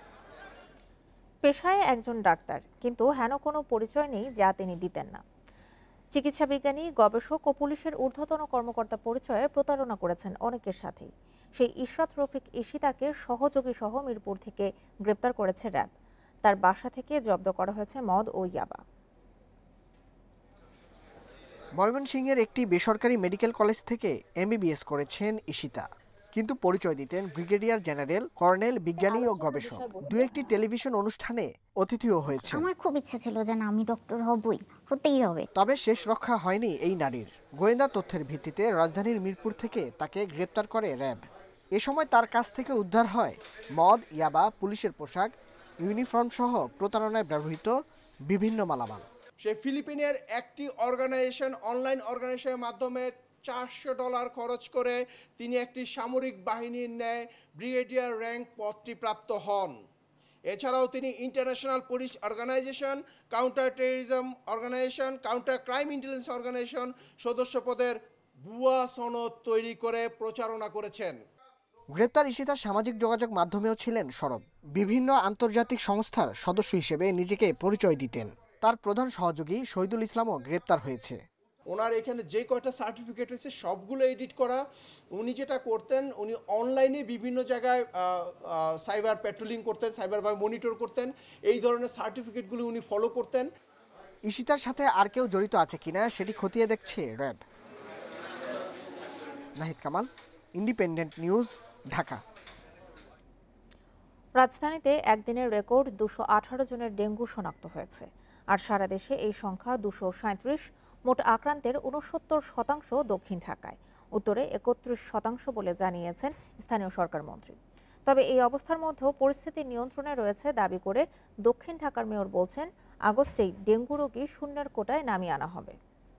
পেশায় একজন ডাক্তার, কিন্তু হেন কোনো পরিচয় নেই যা তিনি দিতেন না। চিকিৎসা বিজ্ঞানী, গবেষক ও পুলিশের ঊর্ধ্বতন কর্মকর্তা পরিচয়ে প্রতারণা করেছেন অনেকের সাথেই। সেই ইশরাত রফিক ঈশিতাকে সহযোগী সহ মিরপুর থেকে গ্রেপ্তার করেছে র্যাব। তার বাসা থেকে জব্দ করা হয়েছে মদ ও ইয়াবা। ময়মনসিংহের একটি বেসরকারি মেডিকেল কলেজ থেকে MBBS করেছেন ঈশিতা, কিন্তু পরিচয় দিতেন ব্রিগেডিয়ার জেনারেল, কর্নেল, বিজ্ঞানী ও গবেষক। দু একটি টেলিভিশন অনুষ্ঠানে অতিথিও হয়েছে। আমার খুব ইচ্ছা ছিল যে আমি ডক্টর হবই, হতেই হবে। তবে শেষ রক্ষা হয়নি এই নারীর। গোয়েন্দা তথ্যের ভিত্তিতে রাজধানীর মিরপুর থেকে তাকে গ্রেপ্তার করে র্যাব। এ সময় তার কাছ থেকে উদ্ধার হয় মদ, ইয়াবা, পুলিশের পোশাক, ইউনিফর্ম সহ প্রতারণায় ব্যবহৃত বিভিন্ন মালামাল। সে ফিলিপিনের একটি অনলাইন অর্গানাইজেশনের মাধ্যমে $400 খরচ করে তিনি একটি সামরিক বাহিনীর ন্যায় ব্রিগেডিয়ার র্যাঙ্ক পদটি প্রাপ্ত হন। এছাড়াও তিনি international police organisation, counter terrorism organisation, counter crime intelligence organisation সদস্য পদের ভুয়া সনদ তৈরি করে প্রচারণা করেছেন। গ্রেপ্তার ঈশিতা সামাজিক যোগাযোগ মাধ্যমেও ছিলেন সরব। বিভিন্ন আন্তর্জাতিক সংস্থার সদস্য হিসেবে নিজেকে পরিচয় দিতেন। তার প্রধান সহযোগী শহীদুল ইসলামও গ্রেপ্তার হয়েছে। ওনার এখানে যে কয়টা সার্টিফিকেট হয়েছে সবগুলো এডিট করা। উনি যেটা করতেন, উনি অনলাইনে বিভিন্ন জায়গায় সাইবার প্যাট্রোলিং করতেন, সাইবারভাবে মনিটর করতেন, এই ধরনের সার্টিফিকেটগুলো উনি ফলো করতেন। ঈশিতার সাথে আর কেউ জড়িত আছে কিনা সেটি খতিয়ে দেখছে RAB. Nahid Kamal, Independent News, Dhaka. রাজধানীতে একদিনের রেকর্ড 218 জনের ডেঙ্গু শনাক্ত হয়েছে, আর সারা দেশে এই সংখ্যা 237। মোট আক্রান্তের 69% দক্ষিণ ঢাকায়, উত্তরে 31% বলে জানিয়েছেন স্থানীয় সরকার মন্ত্রী। তবে এই অবস্থার মধ্যেও পরিস্থিতি নিয়ন্ত্রণে রয়েছে দাবি করে দক্ষিণ ঢাকার মেয়র বলছেন, আগস্টেই ডেঙ্গু রোগী শূন্যের কোটায় নামিয়ে আনা হবে।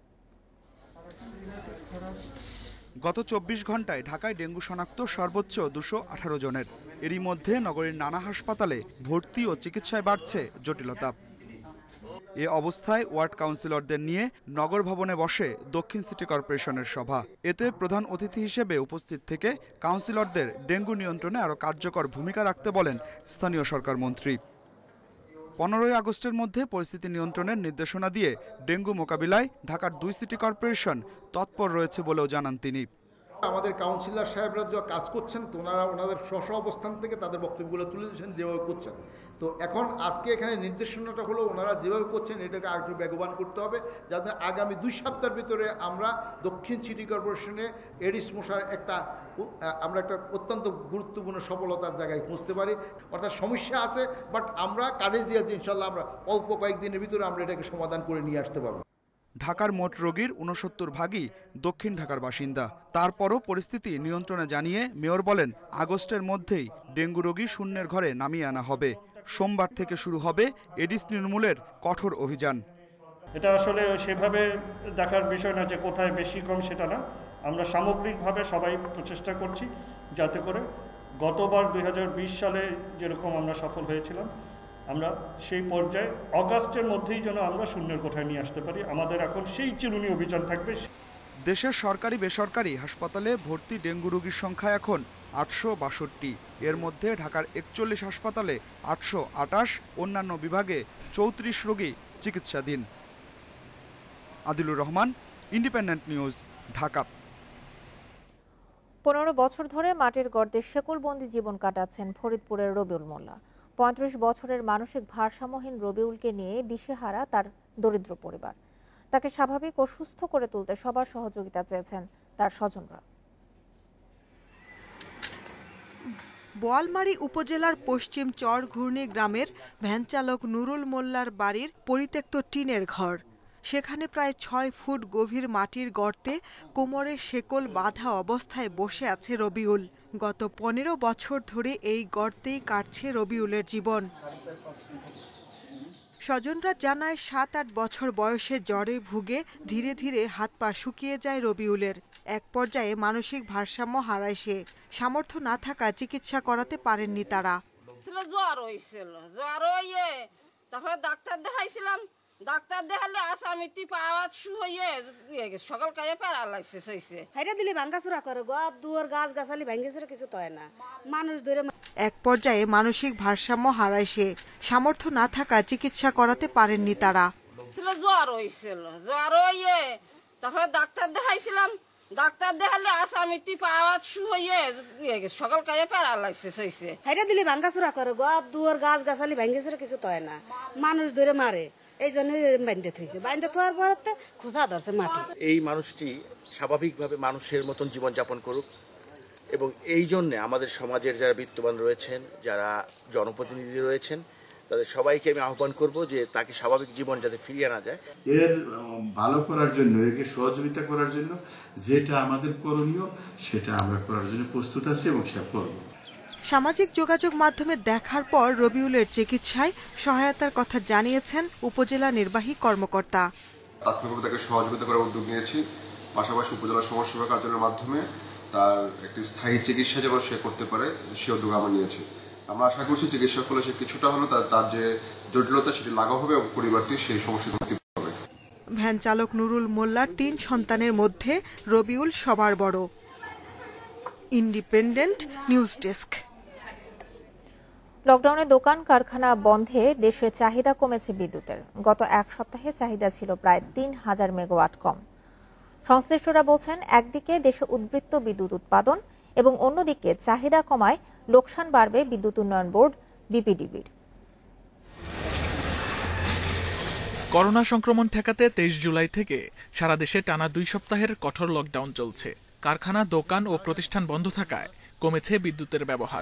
গত 24 ঘন্টায় ঢাকায় ডেঙ্গু শনাক্ত সর্বোচ্চ 218 জনের। এরই মধ্যে নগরীর নানা হাসপাতালে ভর্তি ও চিকিৎসায় বাড়ছে জটিলতা। এ অবস্থায় ওয়ার্ড কাউন্সিলরদের নিয়ে নগর ভবনে বসে দক্ষিণ সিটি কর্পোরেশনের সভা। এতে প্রধান অতিথি হিসেবে উপস্থিত থেকে কাউন্সিলরদের ডেঙ্গু নিয়ন্ত্রণে আরও কার্যকর ভূমিকা রাখতে বলেন স্থানীয় সরকার মন্ত্রী। 15 আগস্টের মধ্যে পরিস্থিতি নিয়ন্ত্রণের নির্দেশনা দিয়ে ডেঙ্গু মোকাবিলায় ঢাকার 2 সিটি কর্পোরেশন তৎপর রয়েছে বলেও জানান তিনি। আমাদের কাউন্সিলর সাহেবরা যে কাজ করছেন, তো ওনারা ওনাদের স্ব অবস্থান থেকে তাদের বক্তব্যগুলো তুলে দিচ্ছেন যেভাবে করছেন। তো এখন আজকে এখানে নির্দেশনাটা হলো ওনারা যেভাবে করছেন এটাকে আরেকটু বেগবান করতে হবে, যাতে আগামী 2 সপ্তাহের ভিতরে আমরা দক্ষিণ সিটি কর্পোরেশনে এডিস মশার একটা অত্যন্ত গুরুত্বপূর্ণ সফলতার জায়গায় পৌঁছতে পারি। অর্থাৎ সমস্যা আছে, বাট আমরা কারেজি আছি, ইনশাল্লাহ আমরা অল্প কয়েকদিনের ভিতরে আমরা এটাকে সমাধান করে নিয়ে আসতে পারবো। ঢাকার মোট রোগীর 69 ভাগই দক্ষিণ ঢাকার বাসিন্দা। তারপরও পরিস্থিতি নিয়ন্ত্রণে জানিয়ে মেয়র বলেন, আগস্টের মধ্যেই ডেঙ্গু রোগী শূন্যের ঘরে নামিয়ে আনা হবে। সোমবার থেকে শুরু হবে এডিস নির্মূলের কঠোর অভিযান। এটা আসলে সেভাবে দেখার বিষয় না যে কোথায় বেশি কম, সেটা না। আমরা সামগ্রিকভাবে সবাই প্রচেষ্টা করছি যাতে করে গতবার 2020 সালে যেরকম আমরা সফল হয়েছিলাম, আমরা সেই পর্যায়ে অগাস্টের মধ্যেই যেন আমরা শূন্যের কোঠায় নিয়ে আসতে পারি। আমাদের এখন সেই চিরুনি অভিযান থাকবে। দেশের সরকারি বেসরকারি হাসপাতালে ভর্তি ডেঙ্গু রোগীর সংখ্যা এখন 862। এর মধ্যে ঢাকার 41 হাসপাতালে 828, অন্যান্য বিভাগে 34 রোগী চিকিৎসাধীন। Adilur Rahman, Independent News, Dhaka. 15 বছর ধরে মাটির গর্তে শেকলবন্দি জীবন কাটাচ্ছেন ফরিদপুরের রবিউল মোল্লা। 35 বছরের মানসিক ভারসাম্যহীন রবিউলকে নিয়ে দিশেহারা তার দরিদ্র পরিবার। তাকে স্বাভাবিক ও সুস্থ করে তুলতে সবার সহযোগিতা চেয়েছেন তার স্বজনরা। বোয়ালমারী উপজেলার পশ্চিম চরঘূর্ণি গ্রামের ভ্যানচালক নুরুল মোল্লার বাড়ির পরিত্যক্ত টিনের ঘর। সেখানে প্রায় 6 ফুট গভীর মাটির গর্তে কোমরে শেকল বাঁধা অবস্থায় বসে আছে রবিউল। গত 15 বছর ধরে এই গর্তেই কাটছে রবিউলের জীবন। স্বজনরা জানায় 7-8 বছর বয়সে জ্বরে ভুগে ধীরে ধীরে হাত পা শুকিয়ে যায় রবিউলের। এক পর্যায়ে মানসিক ভারসাম্য হারায় সে। সামর্থ্য না থাকা চিকিৎসা করাতে পারেননি তারা। জ্বর হয়েছিল, জ্বর হয়ে তারপরে ডাক্তার দেখাইছিলাম। ডাক্তার দেখালে আসামিতি পাওয়ার হয়ে সকাল কাজে প্যারালাইসিস হয়েছে। সাইডে দিলে ভাঙ্গাচুরা করে, গদ দুয়ার গাছ গাছালি ভাঙ্গেছে, কিছু তো হয় না, মানুষ ধরে। এক পর্যায়ে মানসিক ভারসাম্য হারায় সে। সামর্থ্য না থাকা চিকিৎসা করাতে পারেননি তারা। জ্বর হয়েছিল, জ্বর হয়ে তারপরে ডাক্তার দেখাইছিলাম। ডাক্তার দেখালে আসামিতি পাওয়ার হয়ে সকাল কাজে প্যারালাইসিস হয়েছে। সাইডে দিলে ভাঙ্গাচুরা করে, গদ দুয়ার গাছ গাছালি ভাঙ্গেছে, কিছু তো হয় না, মানুষ ধরে মারে। এই জন্য বাইন্দে থইছে, বাইন্দে থোয়ার পর খোঁজা ধরছে মাটি। এই মানুষটি স্বাভাবিকভাবে মানুষের মতন জীবনযাপন করুক, এবং এই জন্যে আমাদের সমাজের যারা বিত্তবান রয়েছেন, যারা জনপ্রতিনিধি রয়েছেন, তাদের সবাইকে আমি আহ্বান করব যে তাকে স্বাভাবিক জীবন যাতে ফিরিয়ে আনা যায়। এর ভালো করার জন্য, একে সহযোগিতা করার জন্য যেটা আমাদের করণীয় সেটা আমরা করার জন্য প্রস্তুত আছি এবং সেটা করব। সামাজিক যোগাযোগ মাধ্যমে দেখার পর রবিউলের চিকিৎসায় সহায়তার কথা জানিয়েছেন উপজেলা নির্বাহী কর্মকর্তা। তাৎক্ষণিকভাবে তাকে সহযোগিতা করার উদ্যোগ নিয়েছি পাশাপাশি উপজেলা সমাজসেবা কার্যালয়ের মাধ্যমে তার একটি স্থায়ী চিকিৎসা যেন সে করতে পারে সে উদ্যোগ আমরা নিয়েছি। আমরা আশা করছি চিকিৎসা করলে সে কিছুটা হলো তার যে জটিলতা সেটি লাঘব হবে এবং পরিবারটি সেই সমস্যা মুক্তি পাবে। ভ্যান চালক নুরুল মোল্লার 3 সন্তানের মধ্যে রবিউল সবার বড়। ইন্ডিপেন্ডেন্ট নিউজ ডেস্ক। লকডাউনে দোকান কারখানা বন্ধে দেশের চাহিদা কমেছে বিদ্যুতের। গত এক সপ্তাহে চাহিদা ছিল প্রায় 3000 মেগাওয়াট কম। সংশ্লিষ্টরা বলছেন, একদিকে দেশে উদ্বৃত্ত বিদ্যুৎ উৎপাদন এবং অন্যদিকে চাহিদা কমায় লোকসান বাড়বে বিদ্যুৎ উন্নয়ন বোর্ড বিপিডিবির। করোনা সংক্রমণ ঠেকাতে 23 জুলাই থেকে সারা দেশে টানা 2 সপ্তাহের কঠোর লকডাউন চলছে। কারখানা, দোকান ও প্রতিষ্ঠান বন্ধ থাকায় কমেছে বিদ্যুতের ব্যবহার।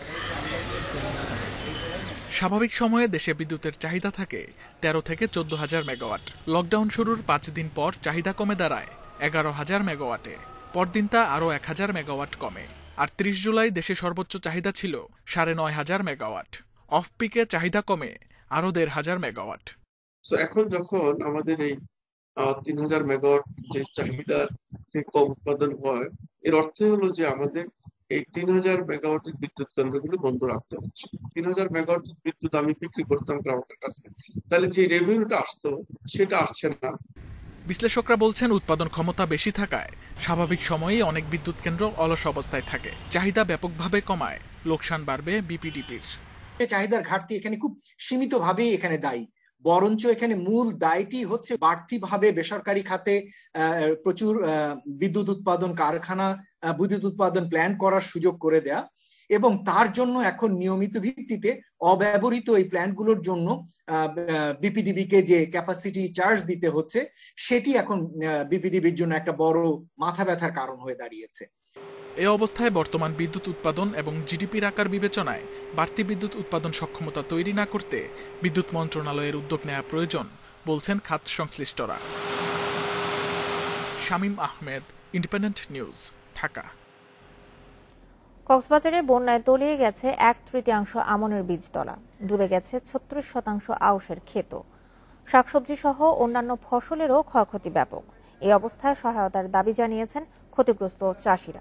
স্বাভাবিক সময়ে দেশে বিদ্যুতের চাহিদা থাকে 13 থেকে 14,000 মেগাওয়াট। লকডাউন শুরুর 5 দিন পর চাহিদা কমে দাঁড়ায় 11,000 মেগাওয়াটে। পরদিন তা আরও 1000 মেগাওয়াট কমে। আর 30 জুলাই দেশে সর্বোচ্চ চাহিদা ছিল 9,500 মেগাওয়াট। অফ পিকে চাহিদা কমে আরও 1,500 মেগাওয়াট। এখন যখন আমাদের এই 3,000 মেগাওয়াট যে চাহিদার যে কম উৎপাদন হয়, এর অর্থ হলো যে আমাদের এই 3,000 মেগাওয়াটের বিদ্যুৎ কেন্দ্রগুলো বন্ধ রাখতে হচ্ছে। 3,000 মেগাওয়াট বিদ্যুৎ আমি বিক্রি করতাম গ্রাহকের কাছে, তাহলে যে রেভিনিউটা আসতো সেটা আসছে না। বিশ্লেষকরা বলছেন, উৎপাদন ক্ষমতা বেশি থাকায় স্বাভাবিক সময়েই অনেক বিদ্যুৎ কেন্দ্র অলস অবস্থায় থাকে। চাহিদা ব্যাপকভাবে কমায় লোকসান বাড়বে বিপিডিবির। চাহিদার ঘাটতি এখানে খুব সীমিতভাবেই এখানে দায়ী, বরঞ্চ এখানে মূল দায়টি হচ্ছে বাড়তিভাবে বেসরকারি খাতে প্রচুর বিদ্যুৎ উৎপাদন কারখানা, বিদ্যুৎ উৎপাদন প্ল্যান করার সুযোগ করে দেয়া এবং তার জন্য এখন নিয়মিত ভিত্তিতে অব্যবহৃত এই প্ল্যান্টগুলোর জন্য বিপিডিবিকে যে ক্যাপাসিটি চার্জ দিতে হচ্ছে, সেটি এখন বিপিডিবির জন্য একটা বড় মাথা ব্যথার কারণ হয়ে দাঁড়িয়েছে। এই অবস্থায় বর্তমান বিদ্যুৎ উৎপাদন এবং জিডিপির আকার বিবেচনায় বাড়তি বিদ্যুৎ উৎপাদন সক্ষমতা তৈরি না করতে বিদ্যুৎ মন্ত্রণালয়ের উদ্যোগ নেওয়া প্রয়োজন বলছেন খাত সংশ্লিষ্টরা। Shamim Ahmed, Independent News, Dhaka. কক্সবাজারে বন্যায় তলিয়ে গেছে 1/3 আমনের বীজতলা, ডুবে গেছে 36% আউশের ক্ষেত। শাকসবজি সহ অন্যান্য ফসলেরও ক্ষয়ক্ষতি ব্যাপক। এই অবস্থায় সহায়তার দাবি জানিয়েছেন ক্ষতিগ্রস্ত চাষিরা।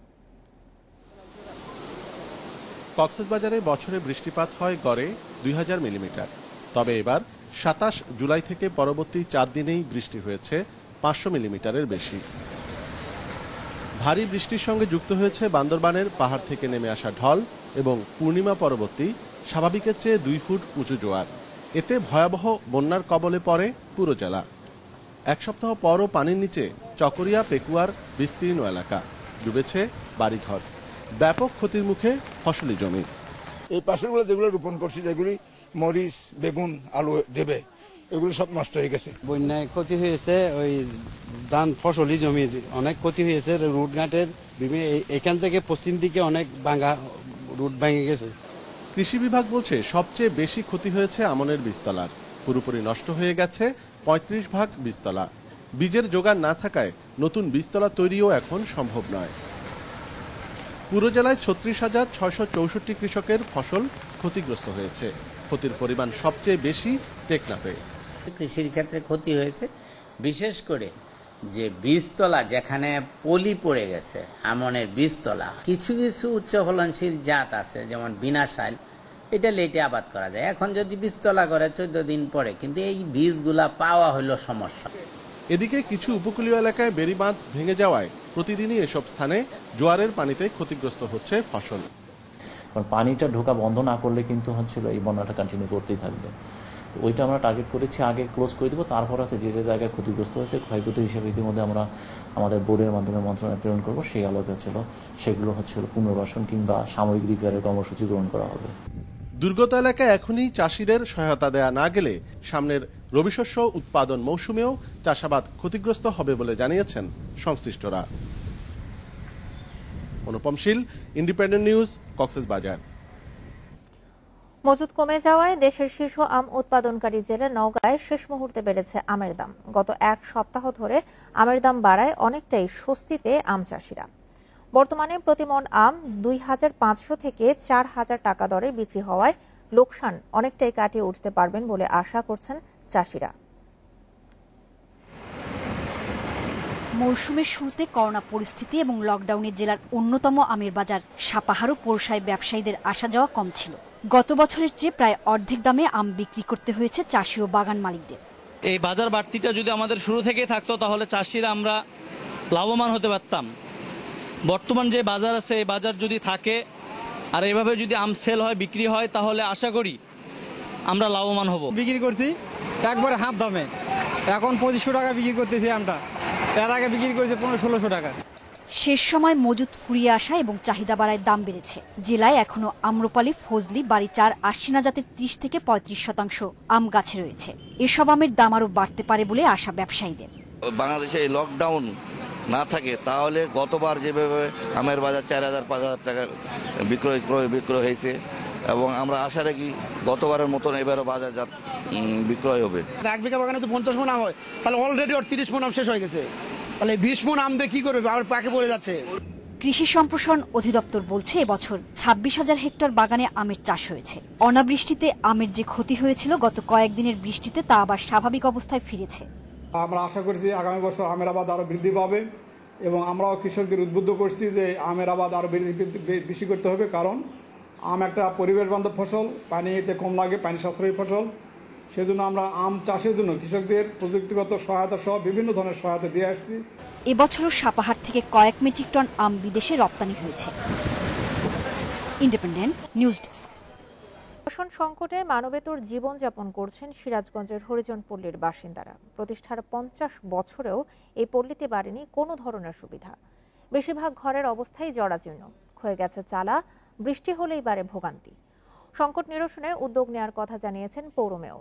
কক্সবাজারে বছরে বৃষ্টিপাত হয় গড়ে 2000 মিলিমিটার। তবে এবার 27 জুলাই থেকে পরবর্তী 4 দিনেই বৃষ্টি হয়েছে 500 মিলিমিটারের বেশি। ভারী বৃষ্টির সঙ্গে যুক্ত হয়েছে বান্দরবানের পাহাড় থেকে নেমে আসা ঢল এবং পূর্ণিমা পরবর্তী স্বাভাবিকের চেয়ে 2 ফুট উঁচু জোয়ার। এতে ভয়াবহ বন্যার কবলে পড়ে পুরো জেলা। এক সপ্তাহ পরও পানির নিচে চকরিয়া পেকুয়ার বিস্তীর্ণ এলাকা, ডুবেছে বাড়িঘর। ব্যাপক ক্ষতির মুখে ফসলি জমি। এই ফসলগুলো যেগুলো রোপণ করছি, যেগুলি মরিচ, বেগুন, আলু দেবে, এগুলো সব নষ্ট হয়ে গেছে। বন্যায় ক্ষতি হয়েছে, ওই ধান ফসলি জমির অনেক ক্ষতি হয়েছে। রুটঘাটের এখান থেকে পশ্চিম দিকে অনেক ভাঙা রুট ভেঙে গেছে। কৃষি বিভাগ বলছে সবচেয়ে বেশি ক্ষতি হয়েছে আমনের বীজতলার। পুরোপুরি নষ্ট হয়ে গেছে 35 ভাগ বীজতলা। বীজের জোগান না থাকায় নতুন বীজতলা তৈরিও এখন সম্ভব নয়। পুরো জেলায় 36,664 কৃষকের ফসল ক্ষতিগ্রস্ত হয়েছে। ক্ষতির পরিমাণ সবচেয়ে বেশি টেকনাফে। কৃষির ক্ষেত্রে ক্ষতি হয়েছে, বিশেষ করে যে বীজতলা যেখানে পলি পড়ে গেছে, আমনের বীজতলা। কিছু কিছু উচ্চ ফলনশীল জাত আছে, যেমন বিনাশাল, এটা লেটে আবাদ করা যায়। এখন যদি বীজতলা করে 14 দিন পরে, কিন্তু এই বীজগুলা পাওয়া হলো সমস্যা। এদিকে কিছু উপকূলীয় এলাকায় বেড়িবাঁধ ভেঙে যাওয়ায় প্রতিদিনই এসব স্থানে জোয়ারের পানিতে ক্ষতিগ্রস্ত হচ্ছে ফসল। পানিটা ঢোকা বন্ধ না করলে কিন্তু এই বন্যাটা কন্টিনিউ করতেই থাকবে। তো ওইটা আমরা টার্গেট করেছি, আগে ক্লোজ করে দেবো। তারপর যে যে জায়গায় ক্ষতিগ্রস্ত হয়েছে, ক্ষয়ক্ষতি হিসেবে ইতিমধ্যে আমরা আমাদের বোর্ডের মাধ্যমে মন্ত্রণালয়ে প্রেরণ করবো। সেই আলোকে সেগুলো পুনর্বাসন কিংবা সাময়িক রিপেয়ারের কর্মসূচি গ্রহণ করা হবে। দুর্গত এলাকায় এখনই চাষিদের সহায়তা দেয়া না গেলে সামনের রবি শস্য উৎপাদন মৌসুমেও চাষাবাদ ক্ষতিগ্রস্ত হবে বলে জানিয়েছেন সংশ্লিষ্টরা। Anupam Shil, Independent News, Cox's Bazar. মজুদ কমে যাওয়ায় দেশের শীর্ষ আম উৎপাদনকারী জেলা নওগাঁয় শেষ মুহূর্তে বেড়েছে আমের দাম। গত এক সপ্তাহ ধরে আমের দাম বাড়ায় অনেকটাই স্বস্তিতে আম চাষিরা। বর্তমানে প্রতিমণ আম 2,500 থেকে 4,000 টাকা দরে বিক্রি হওয়ায় লোকসান অনেকটাই কাটিয়ে উঠতে পারবেন বলে আশা করছেন চাষিরা। মৌসুমের শুরুতে করোনা পরিস্থিতি এবং লকডাউনে জেলার অন্যতম আমের বাজার সাপাহার ও পোরশায় ব্যবসায়ীদের আসা যাওয়া কম ছিল। গত বছরের চেয়ে প্রায় অর্ধেক দামে আম বিক্রি করতে হয়েছে চাষি ও বাগান মালিকদের। এই বাজার বাড়তিটা যদি আমাদের শুরু থেকেই থাকতো তাহলে চাষিরা আমরা লাভবান হতে পারতাম। বর্তমান যে বাজার আছে এই বাজার যদি থাকে আর এভাবে যদি আম সেল হয় বিক্রি হয় তাহলে আশা করি আমরা লাভবান হব। বিক্রি করছি একবারে হাফ দামে, এখন 2500 টাকা বিক্রি করতেছি আমটা, এর আগে বিক্রি করেছে 1500-1600 টাকা। শেষ সময় মজুত ফুরিয়ে আসা এবং চাহিদা বাড়ায় দাম বেড়েছে। জেলায় এখনো আম্রপালি, ফজলি, বাড়িচার, আশ্বিনা জাতের 30 থেকে 35% আম গাছে রয়েছে। এসব আমের দাম আরও বাড়তে পারে বলে আশা ব্যবসায়ীদের। বাংলাদেশে এই লকডাউন না থাকে তাহলে গতবার যেভাবে আমের বাজার 4000-5000 টাকার বিক্রয় হয়েছে এবং আমরা আশা রাখি গতবারের মতন এবারও বাজারজাত বিক্রয় হবে। 1 বিঘা বাগানে তো 50 মণ আম হয়, তাহলে অলরেডি ওর 30 মণ আম শেষ হয়ে গেছে, তাহলে 20 মণ আম দিয়ে কি করবে, আর পাকে পড়ে যাচ্ছে। কৃষি সম্প্রসারণ অধিদপ্তর বলছে এবছর 26,000 হেক্টর বাগানে আমের চাষ হয়েছে। অনাবৃষ্টিতে আমের যে ক্ষতি হয়েছিল গত কয়েকদিনের বৃষ্টিতে তা আবার স্বাভাবিক অবস্থায় ফিরেছে। আমরা আশা করছি আগামী বছর আমের আবাদ আরো বৃদ্ধি পাবে এবং আমরাও কৃষকদের উদ্বুদ্ধ করছি যে আমের আবাদ আরো বেশি করতে হবে, কারণ আম একটা পরিবেশ বান্ধব ফসল, পানিতে কম লাগে, পানি সাশ্রয়ী ফসল। সেজন্য আমরা আম চাষের জন্য কৃষকদের প্রযুক্তিগত সহায়তা সহ বিভিন্ন ধরনের সহায়তা দিয়ে আসছি। এবছরও সাপাহার থেকে কয়েক মেট্রিক টন আম বিদেশে রপ্তানি হয়েছে। ইন্ডিপেন্ডেন্ট নিউজ ডেস্ক। পোষণ সংকটে মানবেতর জীবনযাপন করছেন সিরাজগঞ্জের হরিজন পল্লীর বাসিন্দারা। প্রতিষ্ঠার 50 বছরেও এই পল্লীতে বাড়েনি কোনো ধরনের সুবিধা। বেশিরভাগ ঘরের অবস্থাই জরাজীর্ণ, ক্ষয়ে গেছে চালা, বৃষ্টি হলেই বাড়ে ভোগান্তি। সংকট নিরসনে উদ্যোগ নেওয়ার কথা জানিয়েছেন পৌর মেয়র।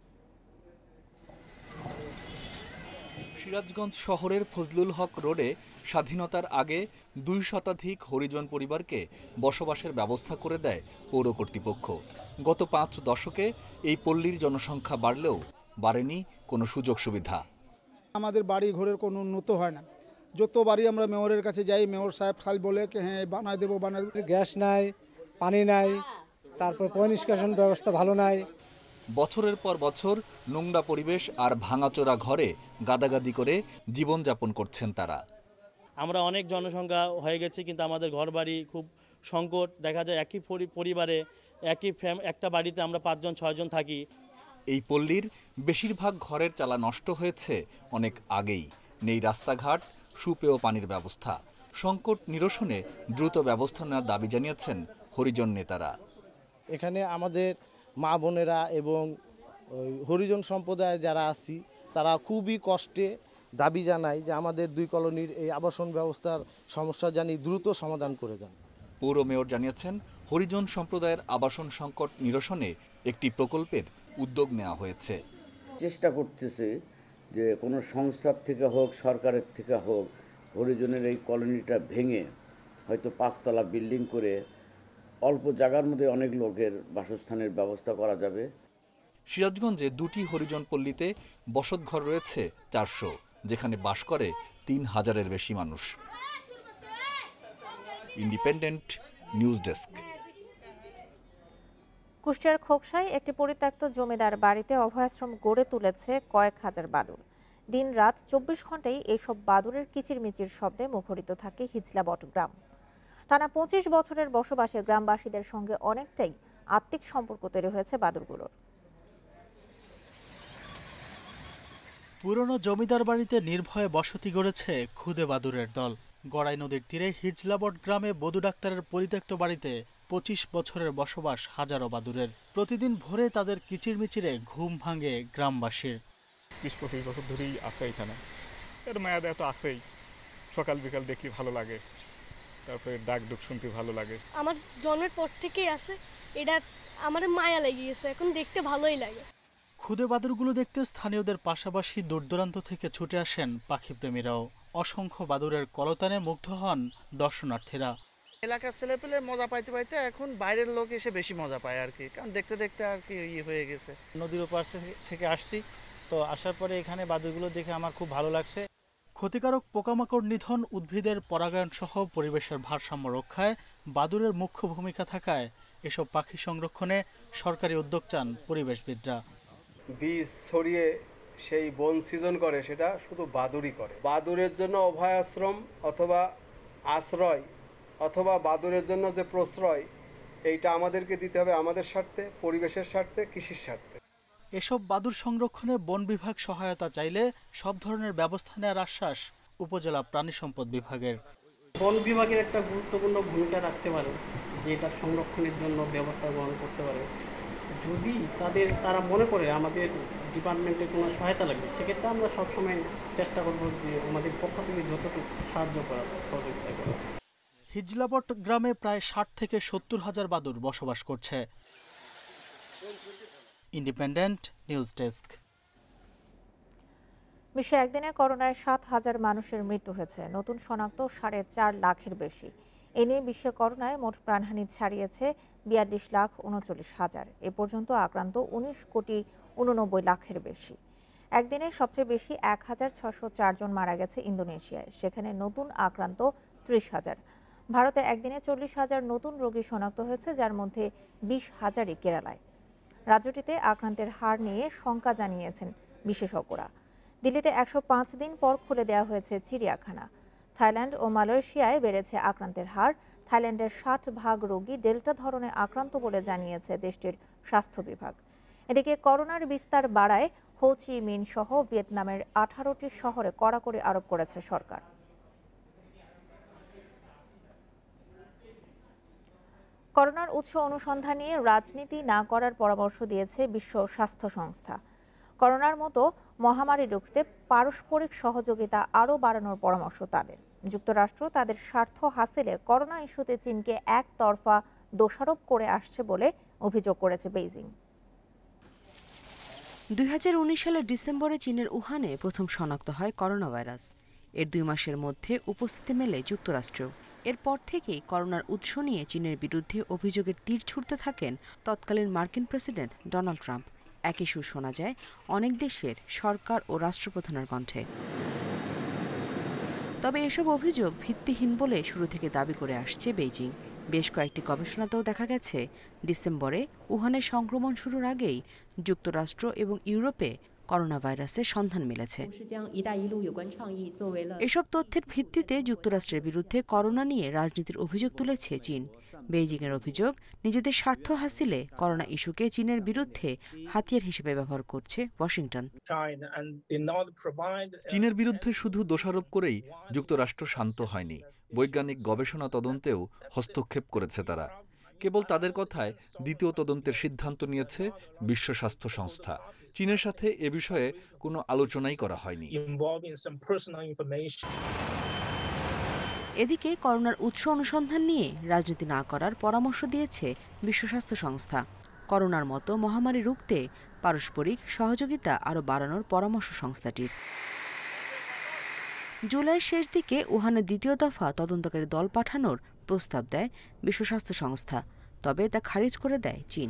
সিরাজগঞ্জ শহরের ফজলুল হক রোডে স্বাধীনতার আগে 2 শতাধিক হরিজন পরিবারকে বসবাসের ব্যবস্থা করে দেয় পৌর কর্তৃপক্ষ। গত 5 দশকে এই পল্লীর জনসংখ্যা বাড়লেও বাড়েনি কোনো সুযোগ সুবিধা। আমাদের বাড়ি ঘরের কোনো উন্নত হয় না। যত বাড়ি আমরা মেয়রের কাছে যাই, মেয়র সাহেব খালি বলে হ্যাঁ বানাই দেবো, বানাই দেবো। গ্যাস নাই, পানি নাই, তারপর পরিষ্কার ব্যবস্থা ভালো নাই। বছরের পর বছর নোংরা পরিবেশ আর ভাঙাচোরা ঘরে গাদাগাদি করে জীবনযাপন করছেন তারা। আমরা অনেক জনসংখ্যা হয়ে গেছে, কিন্তু আমাদের ঘরবাড়ি খুব সংকট। দেখা যায় একই পরিবারে একটা বাড়িতে আমরা 5জন-6 জন থাকি। এই পল্লীর বেশিরভাগ ঘরের চালা নষ্ট হয়েছে অনেক আগেই। নেই রাস্তাঘাট, সুপেয় পানির ব্যবস্থা। সংকট নিরসনে দ্রুত ব্যবস্থা নেওয়ার দাবি জানিয়েছেন হরিজন নেতারা। এখানে আমাদের মা বোনেরা এবং হরিজন সম্প্রদায়ের যারা আছি তারা খুবই কষ্টে দাবি জানায় যে আমাদের 2 কলোনির এই আবাসন ব্যবস্থার সমস্যা জানি দ্রুত সমাধান করে দেন। পৌর মেয়র জানিয়েছেন হরিজন সম্প্রদায়ের আবাসন সংকট নিরসনে একটি প্রকল্পের উদ্যোগ নেওয়া হয়েছে। চেষ্টা করতেছে যে কোনো সংস্থার থেকে হোক, সরকারের থেকে হোক, হরিজনের এই কলোনিটা ভেঙে হয়তো 5 তলা বিল্ডিং করে অল্প জায়গার মধ্যে অনেক লোকের বাসস্থানের ব্যবস্থা করা যাবে। সিরাজগঞ্জে 2টি হরিজন পল্লীতে বসতঘর রয়েছে 400, যেখানে বাস করে 3000-এর বেশি মানুষ। ইন্ডিপেন্ডেন্ট নিউজ ডেস্ক। কুষ্টিয়ার খোকসায় একটি পরিত্যক্ত জমিদার বাড়িতে অভয়াশ্রম গড়ে তুলেছে কয়েক হাজার বাদুড়। দিন রাত 24 ঘন্টায় এইসব বাদুড়ের কিচিরমিচির শব্দে মুখরিত থাকে হিজলাবট গ্রাম। টানা 25 বছরের বসবাসে গ্রামবাসীদের সঙ্গে অনেকটাই আত্মিক সম্পর্ক তৈরি হয়েছে বাদুড়গুলোর। পুরনো জমিদার বাড়িতে নির্ভয়ে বসতি গড়েছে খুদে বাদুড়ের দল। গড়াই নদীর তীরে হিজলাবট গ্রামে বধূ ডাক্তারের পরিত্যক্ত বাড়িতে 25 বছরের বসবাস হাজারো বাদুড়ের। প্রতিদিন ভোরে তাদের কিচিরমিচিরে ঘুম ভাঙে গ্রামবাসীর। 20-25 বছর ধরেই আছে এখানে, এর মায়া দেয়া তো আছেই। সকাল বিকাল দেখি ভালো লাগে, তারপরে ডাক ডুক শুনতে ভালো লাগে। আমার জন্মের পর থেকেই আসে, এটা আমার মায়া লেগে গেছে, এখন দেখতে ভালোই লাগে। খুদে বাদুড়গুলো দেখতে স্থানীয়দের পাশাপাশি দূরদূরান্ত থেকে ছুটে আসেন পাখিপ্রেমীরাও। অসংখ্য বাদুড়ের কলতানে মুগ্ধ হন দর্শনার্থীরা। এলাকার ছেলেপেলে মজা পাইতে পাইতে এখন বাইরের লোক এসে বেশি মজা পায় আর কি, কারণ দেখতে দেখতে আর কি হয়ে গেছে। নদীর ওপার থেকে আসছি, তো আসার পরে এখানে বাদুড়গুলো দেখে আমার খুব ভালো লাগছে। ক্ষতিকারক পোকামাকড় নিধন, উদ্ভিদের পরাগায়ন সহ পরিবেশের ভারসাম্য রক্ষায় বাদুড়ের মুখ্য ভূমিকা থাকায় এসব পাখি সংরক্ষণে সরকারি উদ্যোগ চান পরিবেশবিদরা। বীজ ছড়িয়ে সেই বন সৃজন করে সেটা শুধু বাদুড়ই করে। বাদুড়ের জন্য অভয় আশ্রম অথবা আশ্রয় অথবা বাদুড়ের জন্য যে প্রশ্রয়, এইটা আমাদেরকে দিতে হবে আমাদের স্বার্থে, পরিবেশের স্বার্থে, কৃষির স্বার্থে। এসব বাদুড় সংরক্ষণে বন বিভাগ সহায়তা চাইলে সব ধরনের ব্যবস্থা নেওয়ার আশ্বাস উপজেলা প্রাণী সম্পদ বিভাগের। বন বিভাগের একটা গুরুত্বপূর্ণ ভূমিকা রাখতে পারে, যে এটা সংরক্ষণের জন্য ব্যবস্থা গ্রহণ করতে পারে। যদি তারা মনে করে আমাদের ডিপার্টমেন্টের কোনো সহায়তা লাগবে, সেক্ষেত্রে আমরা সবসময় চেষ্টা করব যে আমাদের পক্ষ থেকে যতটুকু সাহায্য করার, সহযোগিতা করার। হিজলাবট গ্রামে প্রায় 60 থেকে 70 হাজার বাদুড় বসবাস করছে। ইন্ডিপেন্ডেন্ট নিউজ ডেস্ক। বিশ্বে একদিনে করোনায় 7,000 মানুষের মৃত্যু হয়েছে, নতুন শনাক্ত 4.5 লাখের বেশি। এ নিয়ে বিশ্বে করোনায় মোট প্রাণহানি ছাড়িয়েছে 42,39,000। এ পর্যন্ত আক্রান্ত 19,89 লাখের বেশি। একদিনে সবচেয়ে বেশি 1,604 জন মারা গেছে ইন্দোনেশিয়ায়, সেখানে নতুন আক্রান্ত 30,000। ভারতে একদিনে 40,000 নতুন রোগী শনাক্ত হয়েছে, যার মধ্যে 20,000ই কেরালায়। রাজ্যটিতে আক্রান্তের হার নিয়ে শঙ্কা জানিয়েছেন বিশেষজ্ঞরা। দিল্লিতে 105 দিন পর খুলে দেওয়া হয়েছে চিড়িয়াখানা। থাইল্যান্ড ও মালয়েশিয়ায় বেড়েছে আক্রান্তের হার। থাইল্যান্ডের 60% রোগী ডেল্টা ধরনে আক্রান্ত বলে জানিয়েছে দেশটির স্বাস্থ্য বিভাগ। এদিকে করোনার বিস্তার বাড়ায় হো চি মিন সহ ভিয়েতনামের 18টি শহরে কড়াকড়ি আরোপ করেছে সরকার। করোনার উৎস অনুসন্ধান নিয়ে রাজনীতি না করার পরামর্শ দিয়েছে বিশ্ব স্বাস্থ্য সংস্থা। করোনার মতো মহামারী রুখতে পারস্পরিক সহযোগিতা আরও বাড়ানোর পরামর্শ তাদের। যুক্তরাষ্ট্র তাদের স্বার্থ হাসিলে করোনা ইস্যুতে চীনকে একতরফা দোষারোপ করে আসছে বলে অভিযোগ করেছে বেইজিং। 2019 সালের ডিসেম্বরে চীনের উহানে প্রথম শনাক্ত হয় করোনা ভাইরাস। এর 2 মাসের মধ্যে উপস্থিতি মেলে যুক্তরাষ্ট্রেও। এরপর থেকেই করোনার উৎস নিয়ে চীনের বিরুদ্ধে অভিযোগের তীর ছুড়তে থাকেন তৎকালীন মার্কিন প্রেসিডেন্ট ডোনাল্ড ট্রাম্প। একই সুর শোনা যায় অনেক দেশের সরকার ও রাষ্ট্রপ্রধানের কণ্ঠে। তবে এসব অভিযোগ ভিত্তিহীন বলে শুরু থেকে দাবি করে আসছে বেইজিং। বেশ কয়েকটি গবেষণাতেও দেখা গেছে ডিসেম্বরে উহানের সংক্রমণ শুরুর আগেই যুক্তরাষ্ট্র এবং ইউরোপে করোনা ভাইরাসের সন্ধান মিলেছে। এসব তথ্যের ভিত্তিতে যুক্তরাষ্ট্রের বিরুদ্ধে করোনা নিয়ে রাজনীতির অভিযোগ তুলেছে চীন। বেইজিংয়ের অভিযোগ, নিজেদের স্বার্থ হাসিলে করোনা ইস্যুকে চীনের বিরুদ্ধে হাতিয়ার হিসেবে ব্যবহার করছে ওয়াশিংটন। চীনের বিরুদ্ধে শুধু দোষারোপ করেই যুক্তরাষ্ট্র শান্ত হয়নি, বৈজ্ঞানিক গবেষণা তদন্তেও হস্তক্ষেপ করেছে তারা। কেবল তাদের কথায় দ্বিতীয় তদন্তের সিদ্ধান্ত নিয়েছে বিশ্ব স্বাস্থ্য সংস্থা। চীনের সাথে এ বিষয়ে কোনো আলোচনাই করা হয়নি। এদিকে করোনার উৎস অনুসন্ধান নিয়ে রাজনীতি না করার পরামর্শ দিয়েছে বিশ্ব স্বাস্থ্য সংস্থা। করোনার মতো মহামারী রুখতে পারস্পরিক সহযোগিতা আরও বাড়ানোর পরামর্শ সংস্থাটির। জুলাইয়ের শেষ দিকে উহানে দ্বিতীয় দফা তদন্তকারী দল পাঠানোর প্রস্তাব দেয় বিশ্ব স্বাস্থ্য সংস্থা, তবে তা খারিজ করে দেয় চীন।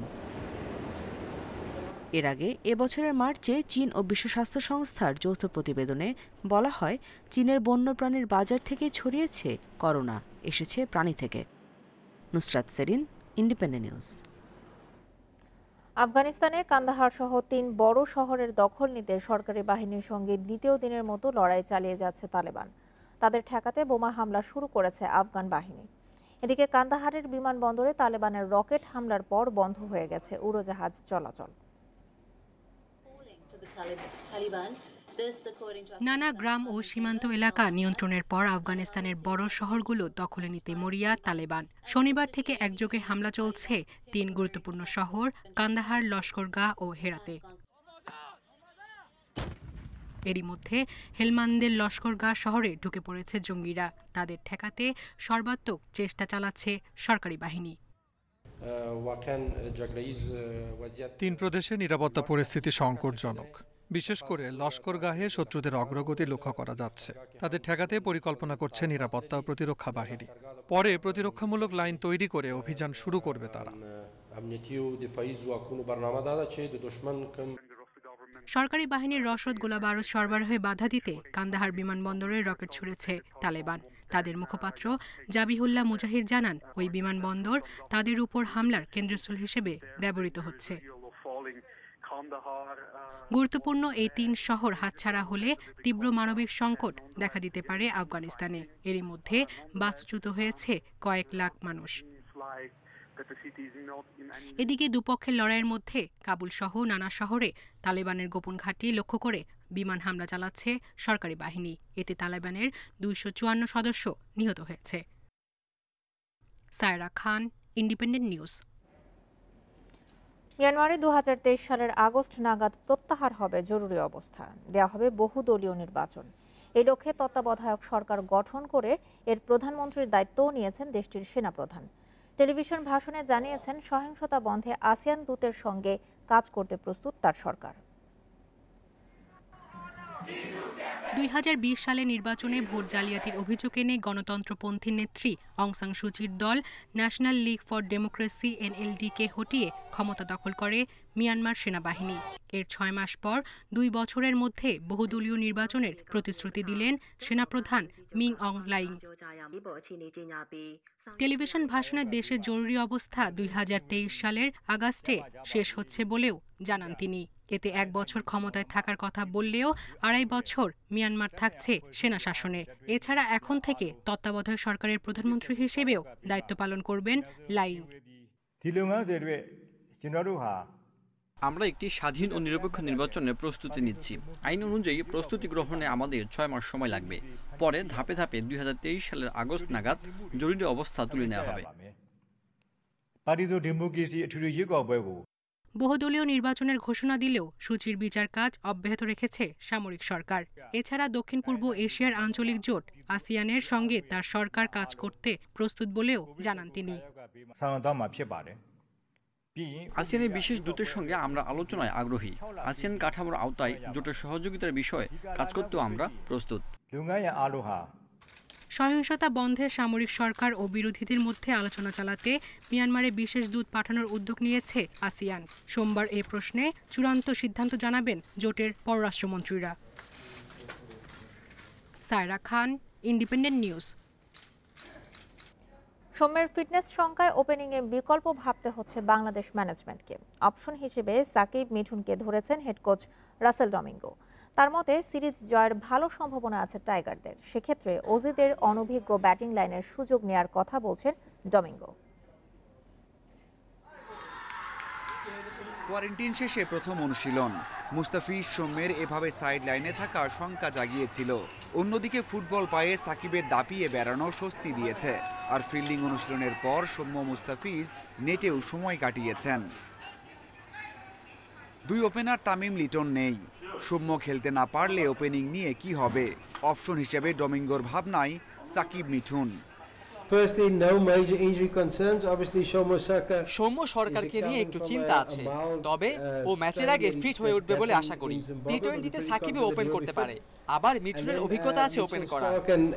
এর আগে এবছরের মার্চে চীন ও বিশ্ব স্বাস্থ্য সংস্থার যৌথ প্রতিবেদনে বলা হয়, চীনের বন্যপ্রাণীর বাজার থেকে ছড়িয়েছে করোনা, এসেছে প্রাণী থেকে। Nusrat Serin, Independent News. আফগানিস্তানে কান্দাহার সহ 3 বড় শহরের দখল নিতে সরকারি বাহিনীর সঙ্গে দ্বিতীয় দিনের মতো লড়াই চালিয়ে যাচ্ছে তালেবান। তাদের ঠেকাতে বোমা হামলা শুরু করেছে আফগান বাহিনী। এদিকে কান্দাহারের বিমানবন্দরে তালেবানের রকেট হামলার পর বন্ধ হয়ে গেছে উড়োজাহাজ চলাচল। নানা গ্রাম ও সীমান্ত এলাকা নিয়ন্ত্রণের পর আফগানিস্তানের বড় শহরগুলো দখলে নিতে মরিয়া তালেবান। শনিবার থেকে একযোগে হামলা চলছে 3 গুরুত্বপূর্ণ শহর কান্দাহার, লস্করগাহ ও হেরাতে। এরই মধ্যে হেলমান্দের লস্করগাহ শহরে ঢুকে পড়েছে জঙ্গিরা। তাদের ঠেকাতে সর্বাত্মক চেষ্টা চালাচ্ছে সরকারি বাহিনী। 3 প্রদেশে নিরাপত্তা পরিস্থিতি সংকটজনক। বিশেষ করে লস্করগাহে শত্রুদের অগ্রগতি লক্ষ্য করা যাচ্ছে। তাদের ঠেকাতে পরিকল্পনা করছে নিরাপত্তা ও প্রতিরক্ষা বাহিনী। পরে প্রতিরক্ষামূলক লাইন তৈরি করে অভিযান শুরু করবে তারা। সরকারি বাহিনীর রসদ গোলাবারুদ সরবরাহে বাধা দিতে কান্দাহার বিমানবন্দরে রকেট ছুড়েছে তালেবান। তাদের মুখপাত্র জাবিহুল্লাহ মুজাহিদ জানান, ওই বিমানবন্দর তাদের উপর হামলার কেন্দ্রস্থল হিসেবে ব্যবহৃত হচ্ছে। গুরুত্বপূর্ণ এই 3 শহর হাতছাড়া হলে তীব্র মানবিক সংকট দেখা দিতে পারে আফগানিস্তানে। এরই মধ্যে বাস্তুচ্যুত হয়েছে কয়েক লাখ মানুষ। এদিকে দুপক্ষের লড়াইয়ের মধ্যে কাবুল সহ নানা শহরে তালেবানের গোপন ঘাঁটি লক্ষ্য করে বিমান হামলা চালাচ্ছে সরকারি বাহিনী। এতে তালেবানের 254 সদস্য নিহত হয়েছে। Saira Khan, Independent News. মিয়ানমারে 2023 সালের আগস্ট নাগাদ প্রত্যাহার হবে জরুরি অবস্থা, দেয়া হবে বহুদলীয় নির্বাচন। এই লক্ষ্যে তত্ত্বাবধায়ক সরকার গঠন করে এর প্রধানমন্ত্রীর দায়িত্বও নিয়েছেন দেশটির সেনাপ্রধান। টেলিভিশন ভাষণে জানিয়েছেন সহিংসতা বন্ধে আসিয়ান দূতের সঙ্গে কাজ করতে প্রস্তুত তার সরকার। 2020 সালে নির্বাচনে ভোট জালিয়াতির অভিযোগ এনে গণতন্ত্রপন্থী নেত্রী অং সান সুচির দল ন্যাশনাল লীগ ফর ডেমোক্রেসি NLD-কে হটিয়ে ক্ষমতা দখল করে মিয়ানমার সেনাবাহিনী। এর 6 মাস পর 2 বছরের মধ্যে বহুদলীয় নির্বাচনের প্রতিশ্রুতি দিলেন সেনাপ্রধান মিং অং লাইং। টেলিভিশন ভাষণে দেশের জরুরি অবস্থা 2023 সালের আগস্টে শেষ হচ্ছে বলেও জানান তিনি। এতে 1 বছর ক্ষমতায় থাকার কথা বললেও 2.5 বছর মিয়ানমার থাকছে সেনা শাসনে। এছাড়া এখন থেকে তত্ত্বাবধায়ক সরকারের প্রধানমন্ত্রী হিসেবেও দায়িত্ব পালন করবেন লাইং। আমরা একটি স্বাধীন ও নিরপেক্ষ নির্বাচনের প্রস্তুতি নিচ্ছি। আইন অনুযায়ী প্রস্তুতি গ্রহণে আমাদের 6 মাস সময় লাগবে। পরে ধাপে ধাপে 2023 সালের আগস্ট নাগাদ জরুরি অবস্থা তুলে নেওয়া হবে। বহুদলীয় নির্বাচনের ঘোষণা দিলেও সূচির বিচার কাজ অব্যাহত রেখেছে সামরিক সরকার। এছাড়া দক্ষিণ পূর্ব এশিয়ার আঞ্চলিক জোট আসিয়ানের সঙ্গে তার সরকার কাজ করতে প্রস্তুত বলেও জানান তিনি। আসিয়ানের বিশেষ দূতের সঙ্গে আমরা আলোচনায় আগ্রহী। আসিয়ান কাঠামোর আওতায় জোটের সহযোগিতার বিষয়ে কাজ করতেও আমরা প্রস্তুত। সহিংসতা বন্ধে সামরিক সরকার ও বিরোধীদের মধ্যে আলোচনা চালাতে মিয়ানমারে বিশেষ দূত পাঠানোর উদ্যোগ নিয়েছে আসিয়ান। সোমবার এ প্রশ্নে চূড়ান্ত সিদ্ধান্ত জানাবেন জোটের পররাষ্ট্রমন্ত্রীরা। Saira Khan, Independent News. সৌম্যের ফিটনেস সংখ্যায় ওপেনিংয়ে বিকল্প ভাবতে হচ্ছে বাংলাদেশ ম্যানেজমেন্টকে। অপশন হিসেবে সাকিব মিঠুনকে ধরেছেন হেড কোচ রাসেল ডমিঙ্গো। তার মতে সিরিজ জয়ের ভালো সম্ভাবনা আছে টাইগারদের। সেক্ষেত্রে অজিদের অনভিজ্ঞ ব্যাটিং লাইনের সুযোগ নেয়ার কথা বলছেন ডমিঙ্গো। কোয়ারেন্টিন শেষে প্রথম অনুশীলন। মুস্তাফিজ সৌম্যের এভাবে সাইড লাইনে থাকার শঙ্কা জাগিয়েছিল। অন্যদিকে ফুটবল পায়ে সাকিবের দাপিয়ে বেড়ানো স্বস্তি দিয়েছে। আর ফিল্ডিং অনুশীলনের পর সৌম্য মুস্তাফিজ নেটেও সময় কাটিয়েছেন। 2 ওপেনার তামিম লিটন নেই। সৌম্য খেলতে না পারলে ওপেনিং নিয়ে কি হবে? অপশন হিসেবে ডমিঙ্গোর ভাবনায় সাকিব মিঠুন। সৌম্য সরকারকে নিয়ে একটু চিন্তা আছে, তবে ও ম্যাচের আগে ফিট হয়ে উঠবে বলে আশা করি। টি-20তে সাকিবে ওপেন করতে পারে, আবার মিঠুনের অভিজ্ঞতা আছে ওপেন করার।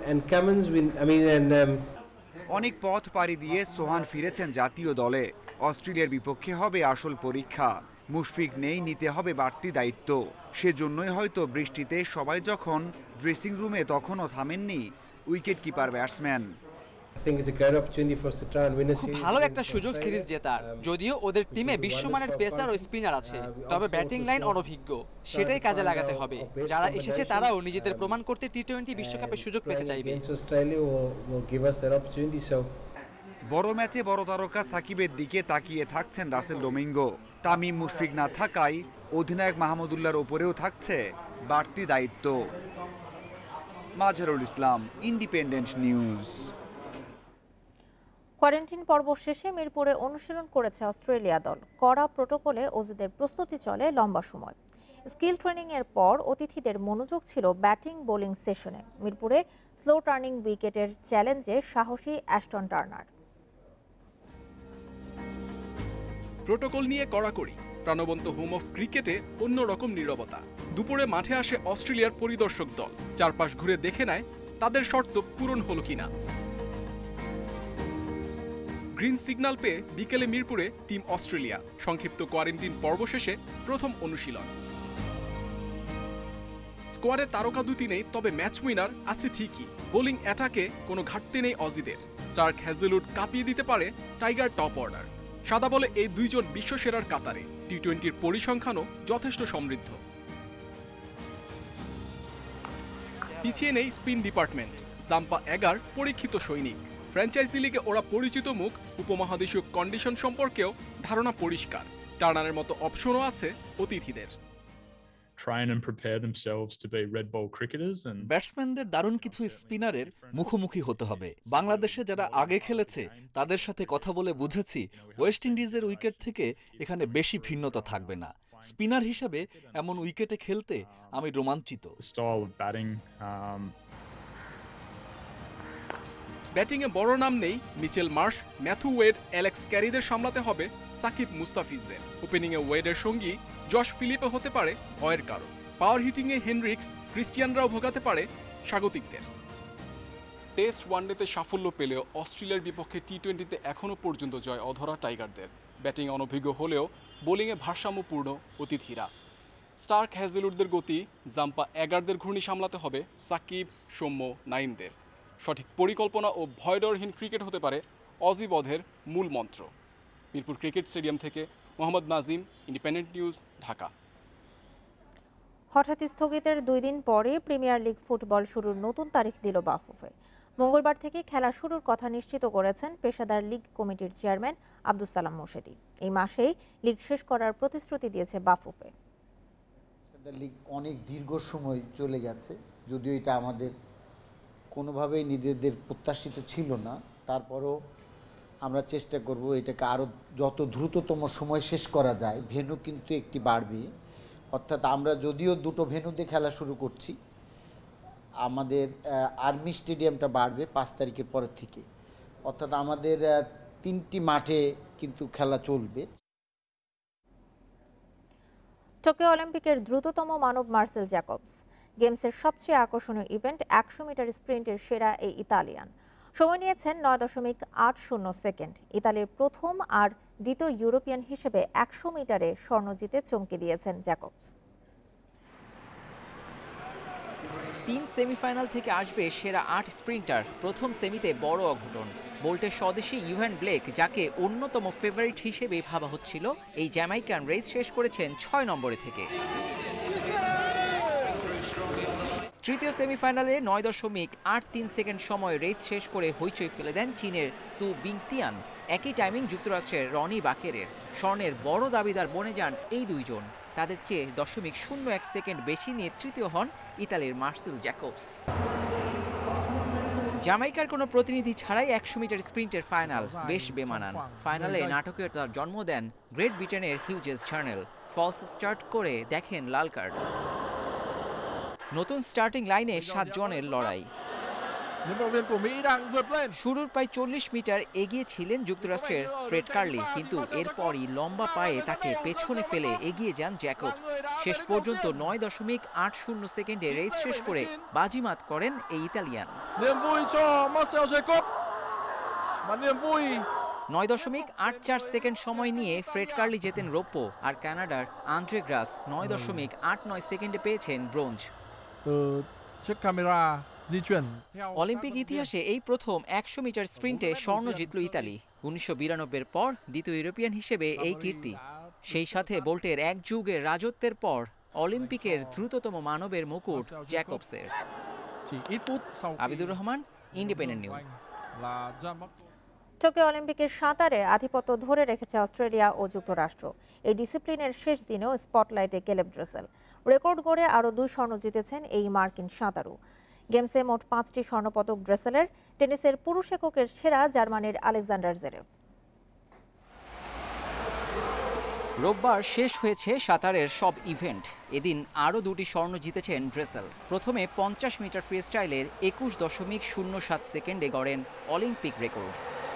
অনেক পথ পাড়ি দিয়ে সোহান ফিরেছেন জাতীয় দলে। অস্ট্রেলিয়ার বিপক্ষে হবে আসল পরীক্ষা। মুশফিক নেই, নিতে হবে বাড়তি দায়িত্ব। সেজন্যই হয়তো বৃষ্টিতে সবাই যখন ড্রেসিং রুমে তখনও থামেননি উইকেট কিপার ব্যাটসম্যান। খুব ভালো একটা সুযোগ সিরিজ জেতার। যদিও ওদের টিমে বিশ্বমানের পেসার ও স্পিনার আছে, তবে ব্যাটিং লাইন অনভিজ্ঞ। সেটাই কাজে লাগাতে হবে। যারা এসেছে তারাও নিজেদের প্রমাণ করতে টি-20 বিশ্বকাপে সুযোগ পেতে চাইবে। বড় ম্যাচে বড় তারকা সাকিবের দিকে তাকিয়ে থাকছেন রাসেল ডোমিঙ্গো। তামিম মুশফিক না থাকায় অধিনায়ক মাহমুদুল্লাহর ওপরেও থাকছে বাড়তি দায়িত্ব। Mazharul Islam, Independent News. Quarantine পর্ব শেষে মিরপুরে অনুশীলন করেছে অস্ট্রেলিয়া দল। কড়া প্রোটোকলে অজিদের প্রস্তুতি চলে লম্বা সময়। স্কিল ট্রেনিং এর পর অতিথিদের মনোযোগ ছিল ব্যাটিং বোলিং সেশনে। মিরপুরে স্লো টার্নিং উইকেটের চ্যালেঞ্জে সাহসী অ্যাস্টন টার্নার। প্রোটোকল নিয়ে কড়াকড়ি, প্রাণবন্ত হোম অফ ক্রিকেটে অন্যরকম নীরবতা। দুপুরে মাঠে আসে অস্ট্রেলিয়ার পরিদর্শক দল। চারপাশ ঘুরে দেখে নেয় তাদের শর্ত পূরণ হলো কিনা। গ্রিন সিগন্যাল পেয়ে বিকেলে মিরপুরে টিম অস্ট্রেলিয়া। সংক্ষিপ্ত কোয়ারেন্টিন পর্ব শেষে প্রথম অনুশীলন। স্কোয়াডে তারকা দুটি নেই, তবে ম্যাচ উইনার আছে ঠিকই। বোলিং অ্যাটাকে কোনো ঘাটতি নেই অজিদের। স্টার্ক হ্যাজেলউড কাঁপিয়ে দিতে পারে টাইগার টপ অর্ডার। সাদা বলে এই দুইজন বিশ্বসেরার কাতারে। টি-20-র পরিসংখ্যানও যথেষ্ট সমৃদ্ধ। পিছিয়ে নেই স্পিন ডিপার্টমেন্ট। জাম্পা এগার পরীক্ষিত সৈনিক। ফ্র্যাঞ্চাইজি লিগে ওরা পরিচিত মুখ। উপমহাদেশীয় কন্ডিশন সম্পর্কেও ধারণা পরিষ্কার। টার্নারের মতো অপশনও আছে অতিথিদের। ব্যাটসম্যানদের দারুণ কিছু স্পিনারের মুখোমুখি হতে হবে। বাংলাদেশে যারা আগে খেলেছে তাদের সাথে কথা বলে বুঝেছি ওয়েস্ট ইন্ডিজের উইকেট থেকে এখানে বেশি ভিন্নতা থাকবে না। স্পিনার হিসেবে এমন উইকেটে খেলতে আমি রোমাঞ্চিত। ব্যাটিংয়ে বড় নাম নেই। Mitchell Marsh, Matthew Wade, Alex ক্যারিদের সামলাতে হবে সাকিব মুস্তাফিজদের। ওপেনিংয়ে ওয়েডের সঙ্গী জশ ফিলিপে হতে পারে ভয়ের কারণ। পাওয়ার হিটিংয়ে হেনরিক্স, ক্রিস্টিয়ানরাও ভোগাতে পারে স্বাগতিকদের। টেস্ট ওয়ানডেতে সাফল্য পেলেও অস্ট্রেলিয়ার বিপক্ষে টি-20-তে এখনও পর্যন্ত জয় অধরা টাইগারদের। ব্যাটিং অনভিজ্ঞ হলেও বোলিংয়ে ভারসাম্যপূর্ণ অতিথিরা। স্টার্ক হ্যাজেলউডদের গতি, জাম্পা এগারদের ঘূর্ণি সামলাতে হবে সাকিব, সৌম্য, নাইমদের। সঠিক পরিকল্পনা ও ভয়ডরহীন ক্রিকেট হতে পারে অজি বধের মূল মন্ত্র। মিরপুর ক্রিকেট স্টেডিয়াম থেকে মোহাম্মদ নাজিম, ইন্ডিপেন্ডেন্ট নিউজ, ঢাকা। হঠাৎ স্থগিতের 2 দিন পরে প্রিমিয়ার লিগ ফুটবল শুরুর নতুন তারিখ দিল বাফুফে। মঙ্গলবার থেকে খেলা শুরুর কথা নিশ্চিত করেছেন পেশাদার লিগ কমিটির চেয়ারম্যান আব্দুস সালাম মোর্শেদি। এই মাসেই লিগ শেষ করার প্রতিশ্রুতি দিয়েছে বাফুফে। লিগ অনেক দীর্ঘ সময় চলে গেছে, যদিও এটা আমাদের কোনোভাবেই নিজেদের প্রত্যাশিত ছিল না, তারপরও আমরা চেষ্টা করব এটাকে আরও যত দ্রুততম সময় শেষ করা যায়। ভেন্যু কিন্তু একটি বাড়বে, অর্থাৎ আমরা যদিও 2টো ভেন্যুতে খেলা শুরু করছি, আমাদের আর্মি স্টেডিয়ামটা বাড়বে 5 তারিখের পরের থেকে, অর্থাৎ আমাদের 3টি মাঠে কিন্তু খেলা চলবে। টোকিও অলিম্পিকের দ্রুততম মানব মার্সেল জ্যাকবস। গেমসের সবচেয়ে আকর্ষণীয় ইভেন্ট 100 মিটার স্প্রিন্টের সেরা এই ইতালিয়ান। সময় নিয়েছেন 9.80 সেকেন্ড। ইতালির প্রথম আর দ্বিতীয় ইউরোপিয়ান হিসেবে 100 মিটারে স্বর্ণ জিতে চমকে দিয়েছেন জ্যাকবস। 3 সেমিফাইনাল থেকে আসবে সেরা 8 স্প্রিন্টার। প্রথম সেমিতে বড় অঘটন। বোল্টের স্বদেশী ইউভ্যান ব্লেক, যাকে অন্যতম ফেভারিট হিসেবে ভাবা হচ্ছিল, এই জ্যামাইকান রেস শেষ করেছেন 6 নম্বরে থেকে। তৃতীয় সেমিফাইনালে 9.83 সেকেন্ড সময় রেস শেষ করে হইচই ফেলে দেন চীনের সু বিংতিয়ান। একই টাইমিং যুক্তরাষ্ট্রের রনি বাকেরের। স্বর্ণের বড় দাবিদার বনে যান এই দুইজন। তাদের চেয়ে 0.01 সেকেন্ড বেশি নিয়ে তৃতীয় হন ইতালির মার্সেল জ্যাকবস। জামাইকার কোনো প্রতিনিধি ছাড়াই 100 মিটার স্প্রিন্টের ফাইনাল বেশ বেমানান। ফাইনালে নাটকীয়তার জন্ম দেন গ্রেট ব্রিটেনের হিউজেস জার্নেল। ফলস স্টার্ট করে দেখেন লাল কার্ড। নতুন স্টার্টিং লাইনে 7 জনের লড়াই। শুরুর প্রায় 40 মিটার এগিয়ে ছিলেন যুক্তরাষ্ট্রের ফ্রেড কার্লি, কিন্তু এরপরই লম্বা পায়ে তাকে পেছনে ফেলে এগিয়ে যান জ্যাকবস। শেষ পর্যন্ত 9.80 সেকেন্ডে রেস শেষ করে বাজিমাত করেন এই ইতালিয়ান। 9.84 সেকেন্ড সময় নিয়ে ফ্রেড কার্লি জেতেন রৌপ্য, আর কানাডার আন্দ্রে গ্রাস 9.89 সেকেন্ডে পেয়েছেন ব্রোঞ্জ। অলিম্পিক ইতিহাসে এই প্রথম 100 মিটার স্প্রিন্টে স্বর্ণ জিতল ইতালি। 1992-এর পর দ্বিতীয় ইউরোপিয়ান হিসেবে এই কীর্তি। সেই সাথে বোল্টের এক যুগের রাজত্বের পর অলিম্পিকের দ্রুততম মানবের মুকুট জ্যাকবসের। Abidur Rahman, Independent News. Tokyo অলিম্পিকের সাঁতারে আধিপত্য ধরে রেখেছে অস্ট্রেলিয়া ও যুক্তরাষ্ট্র। এই ডিসিপ্লিনের শেষ দিনেও স্পটলাইটে কেলেব ড্রেসেল। রেকর্ড গড়ে আরও 2 স্বর্ণ জিতেছেন এই মার্কিন সাঁতারু। গেমসে মোট 5টি স্বর্ণপদক ড্রেসেলের। টেনিসের পুরুষ এককের সেরা জার্মানির আলেকজান্ডার জেরেভ। রোববার শেষ হয়েছে সাঁতারের সব ইভেন্ট। এদিন আরও 2টি স্বর্ণ জিতেছেন ড্রেসেল। প্রথমে 50 মিটার ফ্রি স্টাইলের 21.07 সেকেন্ডে গড়েন অলিম্পিক রেকর্ড।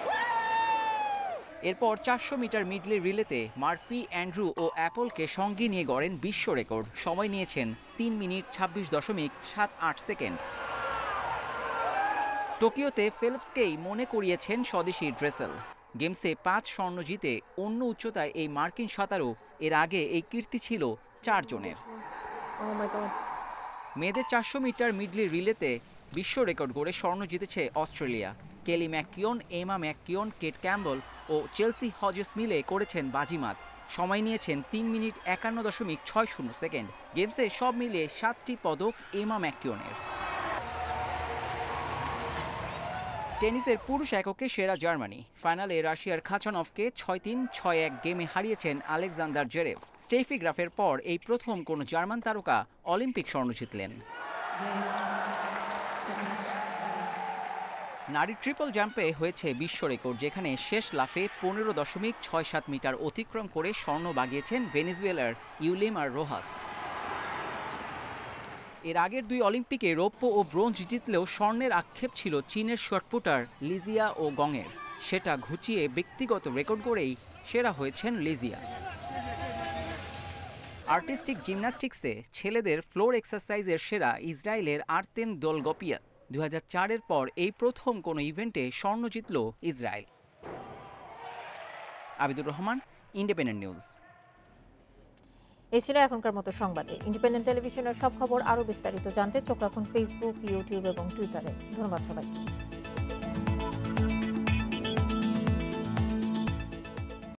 এরপর 400 মিটার মিডলে রিলেতে মার্ফি, অ্যান্ড্রু ও অ্যাপলকে সঙ্গে নিয়ে গড়েন বিশ্ব রেকর্ড। সময় নিয়েছেন 3 মিনিট 26.78 সেকেন্ড। টোকিওতে ফেলপসকেই মনে করিয়েছেন স্বদেশী ড্রেসেল। গেমসে 5 স্বর্ণ জিতে অন্য উচ্চতায় এই মার্কিন সাঁতারু। এর আগে এই কীর্তি ছিল 4 জনের। মেয়েদের 400 মিটার মিডলে রিলেতে বিশ্ব রেকর্ড গড়ে স্বর্ণ জিতেছে Australia. Kaylee McKeown, Emma McKeown, Kate Campbell ও চেলসি হজেস মিলে করেছেন বাজিমাত। সময় নিয়েছেন 3 মিনিট 51.60 সেকেন্ড। গেমসে সব মিলিয়ে 7টি পদক এমা ম্যাককিউনের। টেনিসের পুরুষ এককে সেরা জার্মানি। ফাইনালে রাশিয়ার খাচানভকে 6-3, 6-1 গেমে হারিয়েছেন আলেকজান্ডার জেরেভ। স্টেফি গ্রাফের পর এই প্রথম কোনো জার্মান তারকা অলিম্পিক স্বর্ণ জিতলেন। নারী ট্রিপল জাম্পে হয়েছে বিশ্ব রেকর্ড, যেখানে শেষ লাফে 15.67 মিটার অতিক্রম করে স্বর্ণ বাগিয়েছেন ভেনেজুয়েলার ইউলিমার রোহাস। এর আগের 2 অলিম্পিকে রৌপ্য ও ব্রোঞ্জ জিতলেও স্বর্ণের আক্ষেপ ছিল চীনের শটপুটার লিজিয়া ও গংয়ের। সেটা ঘুচিয়ে ব্যক্তিগত রেকর্ড করেই সেরা হয়েছেন লিজিয়া। আর্টিস্টিক জিমন্যাস্টিক্সে ছেলেদের ফ্লোর এক্সারসাইজের সেরা ইসরায়েলের আর্তেম দোলগপিয়া। 2004-এর পর এই প্রথম কোনো ইভেন্টে স্বর্ণ জিতল Israel. Abidur Rahman, Independent News. এই ছিল এখনকার মতো সংবাদে। ইন্ডিপেন্ডেন্ট টেলিভিশনের সব খবর আরও বিস্তারিত জানতে চোখ রাখুন ফেসবুক, ইউটিউব এবং টুইটারে। ধন্যবাদ সবাইকে।